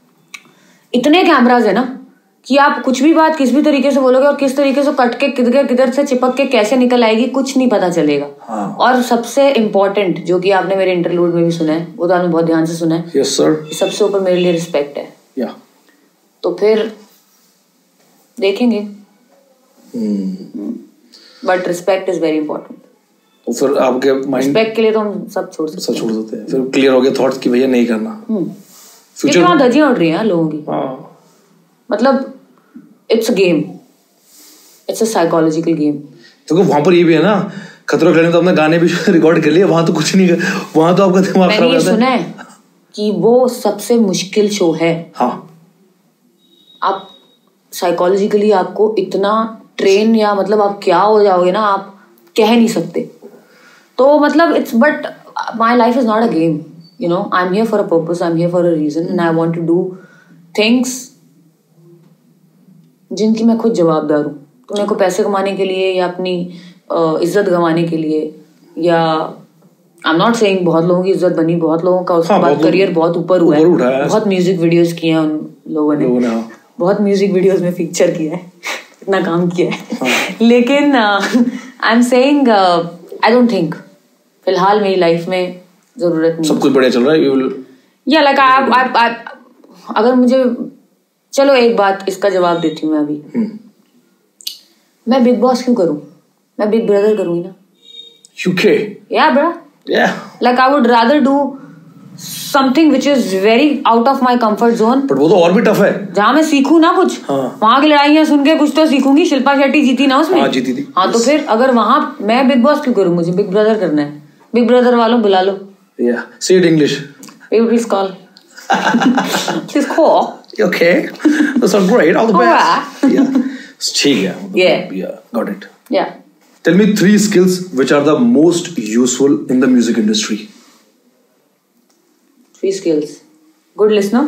इतने कैमराज है ना कि आप कुछ भी बात किस भी तरीके से बोलोगे और किस तरीके से कट के किधर किधर से चिपक के कैसे निकल आएगी कुछ नहीं पता चलेगा। हाँ। और सबसे इम्पोर्टेंट जो कि आपने मेरे इंटरव्यू में भी सुना है, वो तो आपने बहुत ध्यान से सुना है। Yes sir. सबसे ऊपर मेरे लिए रिस्पेक्ट है। या तो फिर देखेंगे, but respect is very important. तो फिर आपके माइंड रिस्पेक्ट के लिए तो हम सब छोड़ सकते सब छोड़ सकते हैं। फिर क्लियर हो गया थॉट्स कि भैया नहीं करना। फ्यूचर में धज्जियां उड़ रही हैं लोगों की। हाँ। मतलब it's a game, it's a psychological game. क्योंकि वहां पर ये भी है ना, खतरों के खिलाड़ी में तो अपने गाने भी रिकॉर्ड कर लिए, वहां तो कुछ नहीं, वहां तो आपका दिमाग खराब हो जाता है। मैंने सुना है कि वो सबसे मुश्किल शो है। हाँ। आप साइकोलॉजिकली आपको इतना ट्रेन, या मतलब आप क्या हो जाओगे ना, आप कह नहीं सकते। तो मतलब it's, but my life is not a game, you know, I am here for a purpose, I am here for a reason, and I want to do things जिनकी मैं खुद जवाबदार हूँ। तो मेरे को पैसे कमाने के लिए या अपनी इज्जत गंवाने के लिए, या आई एम नॉट सेइंग बहुत लोगों की इज्जत बनी, बहुत लोगों का उसके बाद करियर बहुत ऊपर हुआ है, बहुत म्यूजिक वीडियोस किए हैं उन लोगों ने, बहुत म्यूजिक वीडियोस में फीचर किया है, इतना काम किया है। लेकिन I am saying I don't think फिलहाल मेरी लाइफ में जरूरत नहीं। सब कुछ बढ़िया चल रहा है। या लाइक आई अगर मुझे, चलो एक बात इसका जवाब देती हूँ मैं अभी। hmm. मैं बिग बॉस क्यों करूँ? मैं बिग ब्रदर करूँगी ना। यूके या ब्रा, या like I would rather do something which is very out of my comfort zone. But वो तो और भी टफ है, जहाँ मैं सीखूं ना कुछ। हाँ. वहां की लड़ाइयाँ सुन के कुछ तो सीखूंगी। शिल्पा शेट्टी जीती ना उसमें। हाँ, जीती थी। हाँ, तो फिर अगर वहां मैं बिग बॉस क्यों करूँ? मुझे बिग ब्रदर करना है। बिग ब्रदर वालों बुला लो। Yeah say it English. Please call please call. Okay, that sounds great. All the best. Yeah, ठीक है. Yeah, yeah, got it. Yeah. Tell me three skills which are the most useful in the music industry. Three skills. Good listener.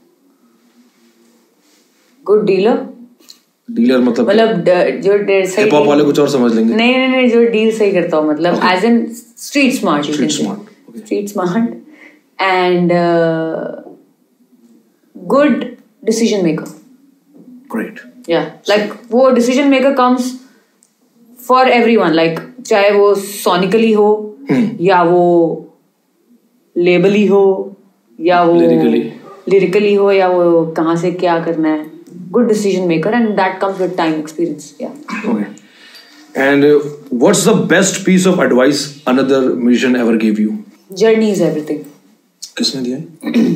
Good dealer. Dealer मतलब मतलब जो सही hip hop वाले कुछ और समझ लेंगे। नहीं नहीं नहीं, जो डील सही करता हूँ, मतलब as in street smart. Street smart. Okay. Street smart and uh, good decision maker. Great. Yeah, like वो decision maker comes for everyone, like चाहे वो sonically हो, hmm. या वो labely हो, या वो lyrically, लिरिकली हो या वो कहाँ से क्या करना है. Good decision maker, and that comes with time experience. Yeah. Okay. And uh, what's the best piece of advice another musician ever gave you? Journey is everything. किसने दिया है?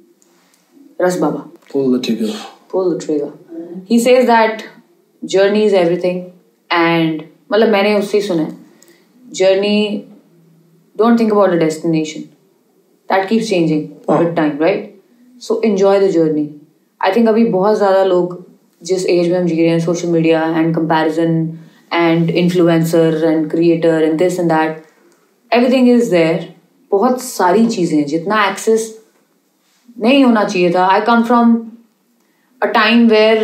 Ras Baba. Pull the trigger. Pull the trigger. He says that journey is everything, and मतलब मैंने उससे सुना है. Journey, don't think about the destination. That keeps changing oh. with time, right? So enjoy the journey. I think अभी बहुत ज़्यादा लोग जिस एज में हम जी रहे हैं, social media and comparison and influencer and creator and this and that, everything is there. बहुत सारी चीज़ें, जितना एक्सेस नहीं होना चाहिए था. I come from a time where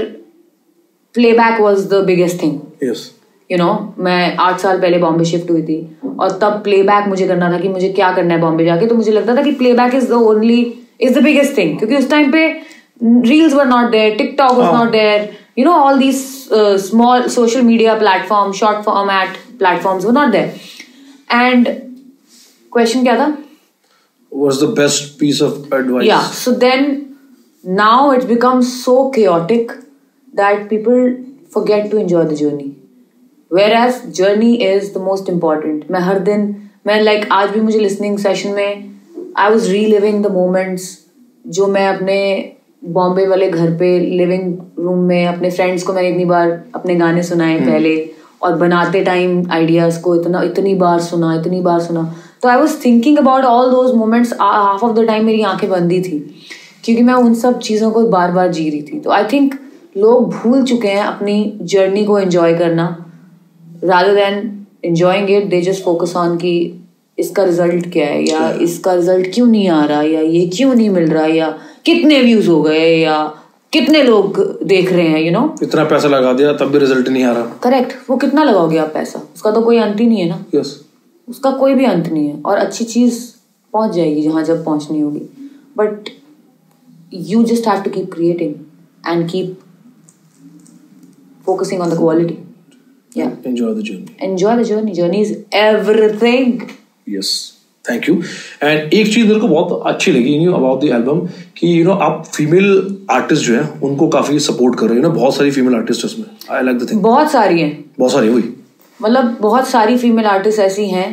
playback was the biggest thing. You know, मैं आठ साल पहले बॉम्बे शिफ्ट हुई थी और तब प्लेबैक मुझे करना था कि मुझे क्या करना है बॉम्बे जाके. तो मुझे लगता था कि playback is the only is the biggest thing, क्योंकि उस टाइम पे Reels were not there, TikTok was oh. not there, you know, all these uh, small social media platforms, short format platforms were not there. And question kya tha? What's the best piece of advice? Yeah, so then now it's become so chaotic that people forget to enjoy the journey. Whereas journey is the most important. मैं हर दिन, मैं like आज भी मुझे listening session में I was reliving the moments जो मैं अपने बॉम्बे वाले घर पे लिविंग रूम में अपने फ्रेंड्स को मैंने इतनी बार अपने गाने सुनाए hmm. पहले, और बनाते टाइम आइडियाज को इतना इतनी बार सुना इतनी बार सुना तो I was thinking about all those moments. Half of the time मेरी आंखें बंदी थी क्योंकि मैं उन सब चीज़ों को बार बार जी रही थी. तो आई थिंक लोग भूल चुके हैं अपनी जर्नी को एंजॉय करना. Rather than enjoying it they just focus on कि इसका रिजल्ट क्या है, या इसका रिजल्ट क्यों नहीं आ रहा, या ये क्यों नहीं मिल रहा, या कितने व्यूज हो गए, या कितने लोग देख रहे हैं. You you know know? इतना पैसा लगा दिया तब भी रिजल्ट नहीं आ रहा. करेक्ट. वो कितना लगाओगे आप पैसा, उसका तो कोई अंत ही नहीं है ना. yes. उसका कोई भी अंत नहीं है, और अच्छी चीज पहुंच जाएगी जहां जब पहुंचनी होगी. But you just have to keep creating and keep focusing on the quality. Ya enjoy the journey. Enjoy the journey. Journey is everything. Yes, thank you. And एक चीज मेरे को बहुत अच्छी लगी यू अबाउट द एल्बम कि you know आप female artist जो है उनको काफी सपोर्ट कर रहे हो ना. बहुत सारी फीमेल आर्टिस्ट उसमें. I like the thing. बहुत सारी हैं. बहुत सारी हुई मतलब बहुत सारी फीमेल आर्टिस्ट ऐसी हैं.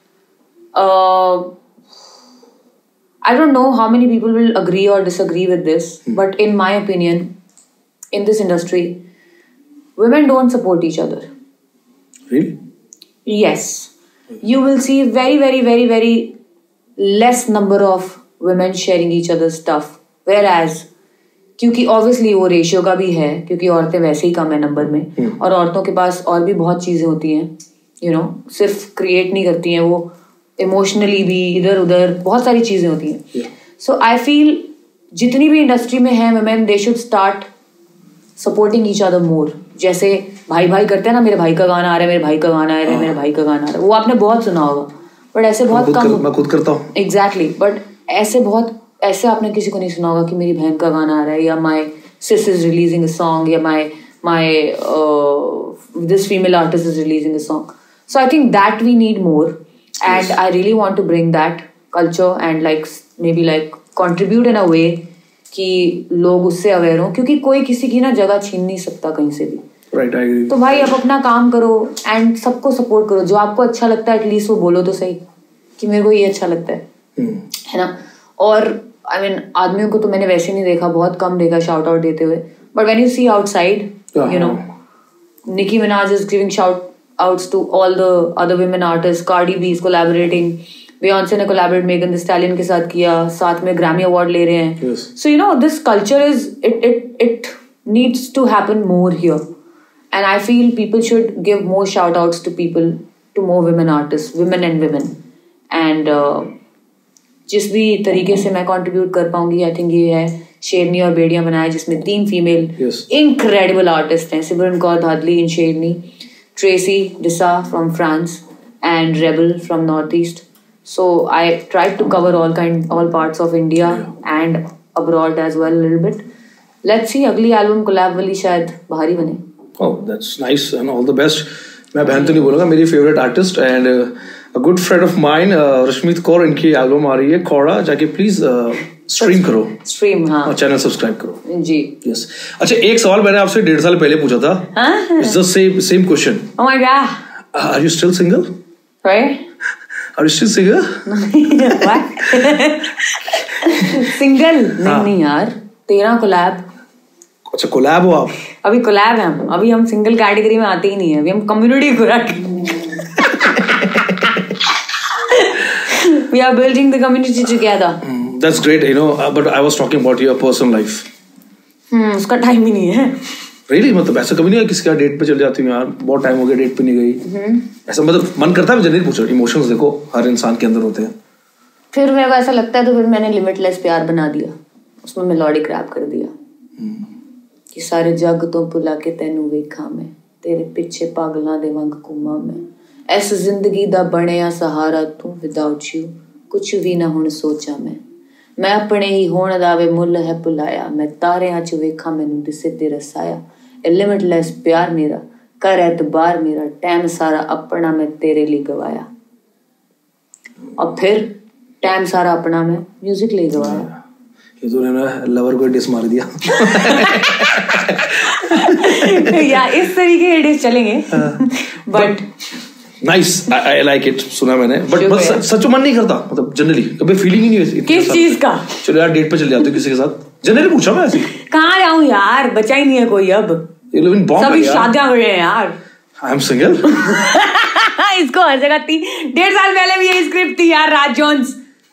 I don't know how many people will agree और disagree with this, but in my opinion in this industry women don't support each other. Really? Yes. You will see very, very, very, very less number of women sharing each other's stuff. Whereas, क्योंकि obviously वो ratio का भी है, क्योंकि औरतें वैसे ही कम है number में, hmm. और औरतों के पास और भी बहुत चीजें होती हैं, you know, सिर्फ create नहीं करती हैं वो, emotionally भी इधर उधर बहुत सारी चीजें होती हैं. yeah. So I feel जितनी भी इंडस्ट्री में है women, they should start supporting each other more. जैसे भाई भाई करते हैं ना, मेरे भाई का गाना आ रहा है, मेरे भाई का गाना आ रहा है, मेरे भाई का गाना आ रहा है, वो आपने बहुत सुना होगा. बट ऐसे बहुत कम. मैं खुद करता हूँ. एग्जैक्टली. बट ऐसे बहुत ऐसे आपने किसी को नहीं सुना होगा कि मेरी बहन का गाना आ रहा है, या my sis is releasing a song, या my my this female artist is releasing a song. So I think that we need more, and I really want to bring that culture and like maybe like contribute in a way कि लोग उससे aware हो, क्योंकि कोई किसी की ना जगह छीन नहीं सकता कहीं से भी. Right, I agree. तो भाई आप अपना काम करो एंड सबको सपोर्ट करो. जो आपको अच्छा लगता है एटलीस्ट वो बोलो तो सही कि मेरे को ये अच्छा लगता है, hmm. है ना. और आई I मीन mean, आदमियों को तो मैंने वैसे नहीं देखा, बहुत कम देखा शाउट आउट देते हुए. But when you see outside, you know, Nicki Minaj is giving shout outs to all the other women artist. Cardi B is collaborating. Beyonce ने कोलैबोरेट मेगन थी स्टैलियन के साथ किया, साथ में ग्रैमी अवार्ड ले रहे हैं. So you know this culture is it it it needs to happen more here. And I feel people should give more shout outs to people, to more women artists, women and women. And uh, जिस भी तरीके से मैं contribute कर पाऊंगी, I think ये है शेरनी और बेड़ियां बनाए, जिसमें तीन female yes. incredible artists हैं. सिमरन कौर धादली in शेरनी, Tracy Dissa from France, and Rebel from Northeast. So I tried to cover all kind, all parts of India yeah. and abroad as well a little bit. Let's see, अगली album collab वाली शायद भारी बने. Oh, that's nice and all the best. मैं बहन तो नहीं बोलूँगा, मेरी favourite artist and a good friend of mine Rashmeet Kaur, इनकी एल्बम आ रही है कोरा, जाके प्लीज स्ट्रीम करो, स्ट्रीम, हाँ, और चैनल सब्सक्राइब करो जी। यस। अच्छा, एक सवाल मैंने आपसे डेढ़ साल पहले पूछा था, it's the same same question. Oh my God, are you still single? Right, are you still single? Single नहीं, नहीं यार, तेरा कोलैब। अच्छा, कोलैब हो आप? अभी कोलैब है हम, अभी हम सिंगल कैटेगरी में आते ही नहीं है, अभी हम कम्युनिटी को we are building the community together. Mm, that's great, you know, uh, but I was talking about your personal life. हम्म, उसका टाइम ही नहीं है। Really? मतलब ऐसा कभी नहीं है किसी का डेट पे चल जाती हूँ यार, बहुत टाइम हो गया डेट पे नहीं गई, ऐसा मतलब मन करता है? जनरली पूछो, इमोशंस देखो हर इंसान के अंदर होते हैं। फिर मेरे को ऐसा लगता है तो फिर मैंने लिमिटलेस प्यार बना दिया, उसमें मेलोडिक रैप कर दिया कि सारे जग तो भुला के तेनू वेखा मैं, तेरे पिछे पागलां दे वांग घूमा मैं, ऐस जिंदगी दा बणिया सहारा तू, विदाउट यू कुछ भी ना हुण सोचा मैं, मैं अपने ही होण दा वे मुੱਲ है भुलाया, मैं तारियां च वेखा मैनू दिसे तेरा साया, ए लिमिटलेस प्यार मेरा कर एतबार मेरा, टाइम सारा अपना मैं तेरे लिए गवाया, और फिर टाइम सारा अपना मैं म्यूजिक लिए गवाया। ये तो ना लवर को डिस मार दिया। या इस तरीके के डिस चलेंगे, but nice, I like it, सुना मैंने, बट बस सच मन नहीं करता, मतलब जनरली कभी फीलिंग ही नहीं हुई किस चीज का। चलो यार, डेट पे चले जाते हो किसी के साथ, जनरली पूछा मैं ऐसे। कहाँ जाऊं यार, बचा ही नहीं है कोई अब, सभी शादियां हो रही हैं यार। I am single. इसको हर जगह थी, डेढ़ साल पहले भी यही स्क्रिप्ट थी यार, राज जोन्स।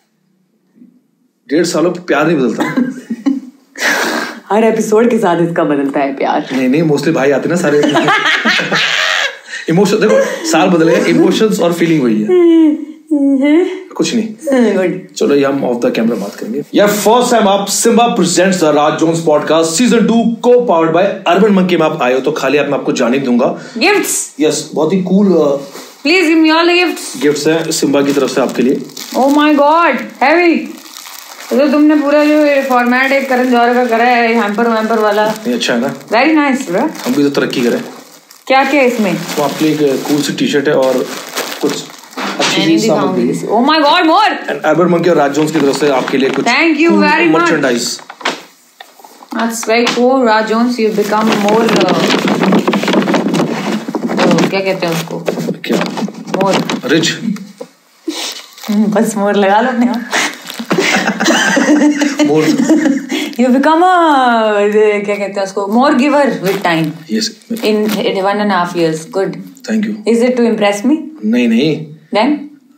डेढ़ सालों पे प्यार नहीं बदलता। हर एपिसोड के साथ इसका बदलता है प्यार। नहीं नहीं, मोस्टली भाई आते ना सारे। इमोशन देखो, साल बदले, इमोशंस और फीलिंग वही है, कुछ नहीं। चलो ये हम ऑफ द कैमरा बात करेंगे। या फर्स्ट टाइम आप Simba presents the Raj Jones podcast season two को पावर्ड बाय अर्बन मंकी में आप आए हो, तो खाली आप मैं आपको जाने दूंगा गिफ्ट्स। यस, बहुत ही cool please give me all the gifts. Gifts है सिम्बा की तरफ से आपके लिए। Oh my God, heavy. तो तुमने पूरा जो फॉर्मेट एक करण जौहर का करा है, हैम्पर वैम्पर वाला, ये अच्छा है ना? Very nice bro. हम भी तो तरक्की करें। क्या क्या इसमें? तो आपके लिए एक कूल सी टी शर्ट है और कुछ अच्छी सी सामग्री। Oh my God, more. And Urban Monkey और राज जोन्स की तरफ से आपके लिए कुछ thank you very much merchandise. That's very cool Raj Jones, you become more, क्या कहते हैं उसको, क्या? More rich. बस मोर लगा लो अपने आप। मोर you become a क्या कहते हैं उसको, more giver with time. Yes. In in one and a half years. Good. Thank you. Is it to impress me? नहीं नहीं। Then?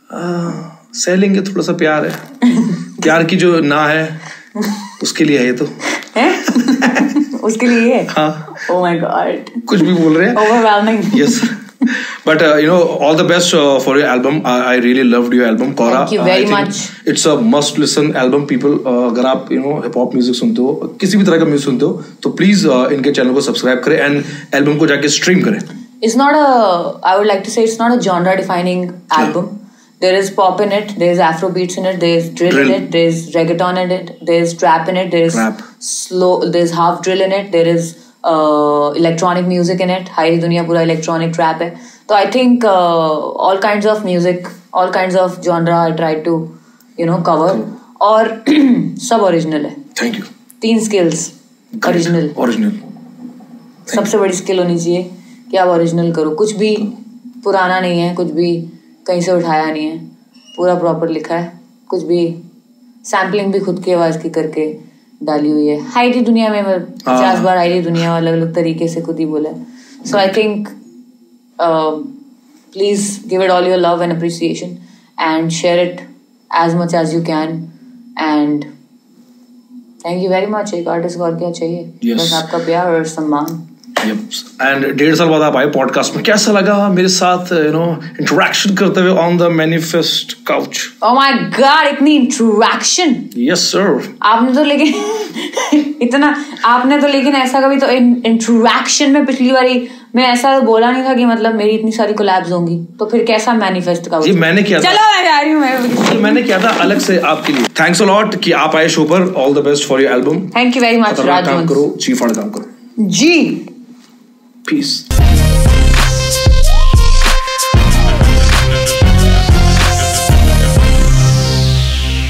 सह लेंगे, थोड़ा सा प्यार है। प्यार की जो ना है उसके लिए है ये तो। है? उसके लिए है? हाँ। Oh my God. कुछ भी बोल रहे हैं। Overwhelming. Yes. But uh, you know, all the best uh, for your album. I, I really loved your album, Kora. Thank you very uh, much. It's a must-listen album, people. Uh, अगर आप you know hip hop music सुनते हो, किसी भी तरह का music सुनते हो, तो प्लीज uh, इनके चैनल को सब्सक्राइब करें एंड एल्बम को जाके स्ट्रीम करें। It's not a. I would like to say it's not a genre-defining album. There is pop in it. There is Afro beats in it. There is drill, drill in it. There is reggaeton in it. There is trap in it. There is Rap. slow. There is half drill in it. There is uh, electronic music in it. हारी दुनिया पूरा electronic trap है. So I think uh, all kinds of music, all kinds of genre I try to, you know, cover. और सब original है। Thank you. तीन skills original. Original सबसे बड़ी स्किल होनी चाहिए कि आप ओरिजिनल करो, कुछ भी पुराना नहीं है, कुछ भी कहीं से उठाया नहीं है, पूरा प्रॉपर लिखा है, कुछ भी सैम्पलिंग भी खुद की आवाज की करके डाली हुई है। हाईटी दुनिया में पचास बार हाईटी दुनिया अलग अलग तरीके से खुद ही बोला है। So I think Uh, please give it all your love and appreciation and share it as much as you can and thank you very much। एक आर्टिस्ट को और क्या चाहिए? yes. बस आपका प्यार और सम्मान। एंड डेढ़ साल बाद आप आए पॉडकास्ट में, कैसा लगा मेरे साथ यू नो इंटरेक्शन करते हुए on the manifest couch? Oh my God, इतनी इंटरेक्शन। Yes sir. आपने तो लेकिन इतना आपने तो लेकिन ऐसा कभी तो इंटरेक्शन में पिछली बारी मैं ऐसा बोला नहीं था कि मतलब मेरी इतनी सारी कोलैब्स होंगी, तो फिर कैसा मैनिफेस्ट काउच? ये मैंने किया था। चलो मैं जा रही हूँ, मैं मैंने किया था अलग से आपके लिए। थैंक्स अ लॉट कि आप आए शो पर। All the best for your album. Thank you very much Raj Jones. काम करो, जी फाड़ काम करो जी। Peace.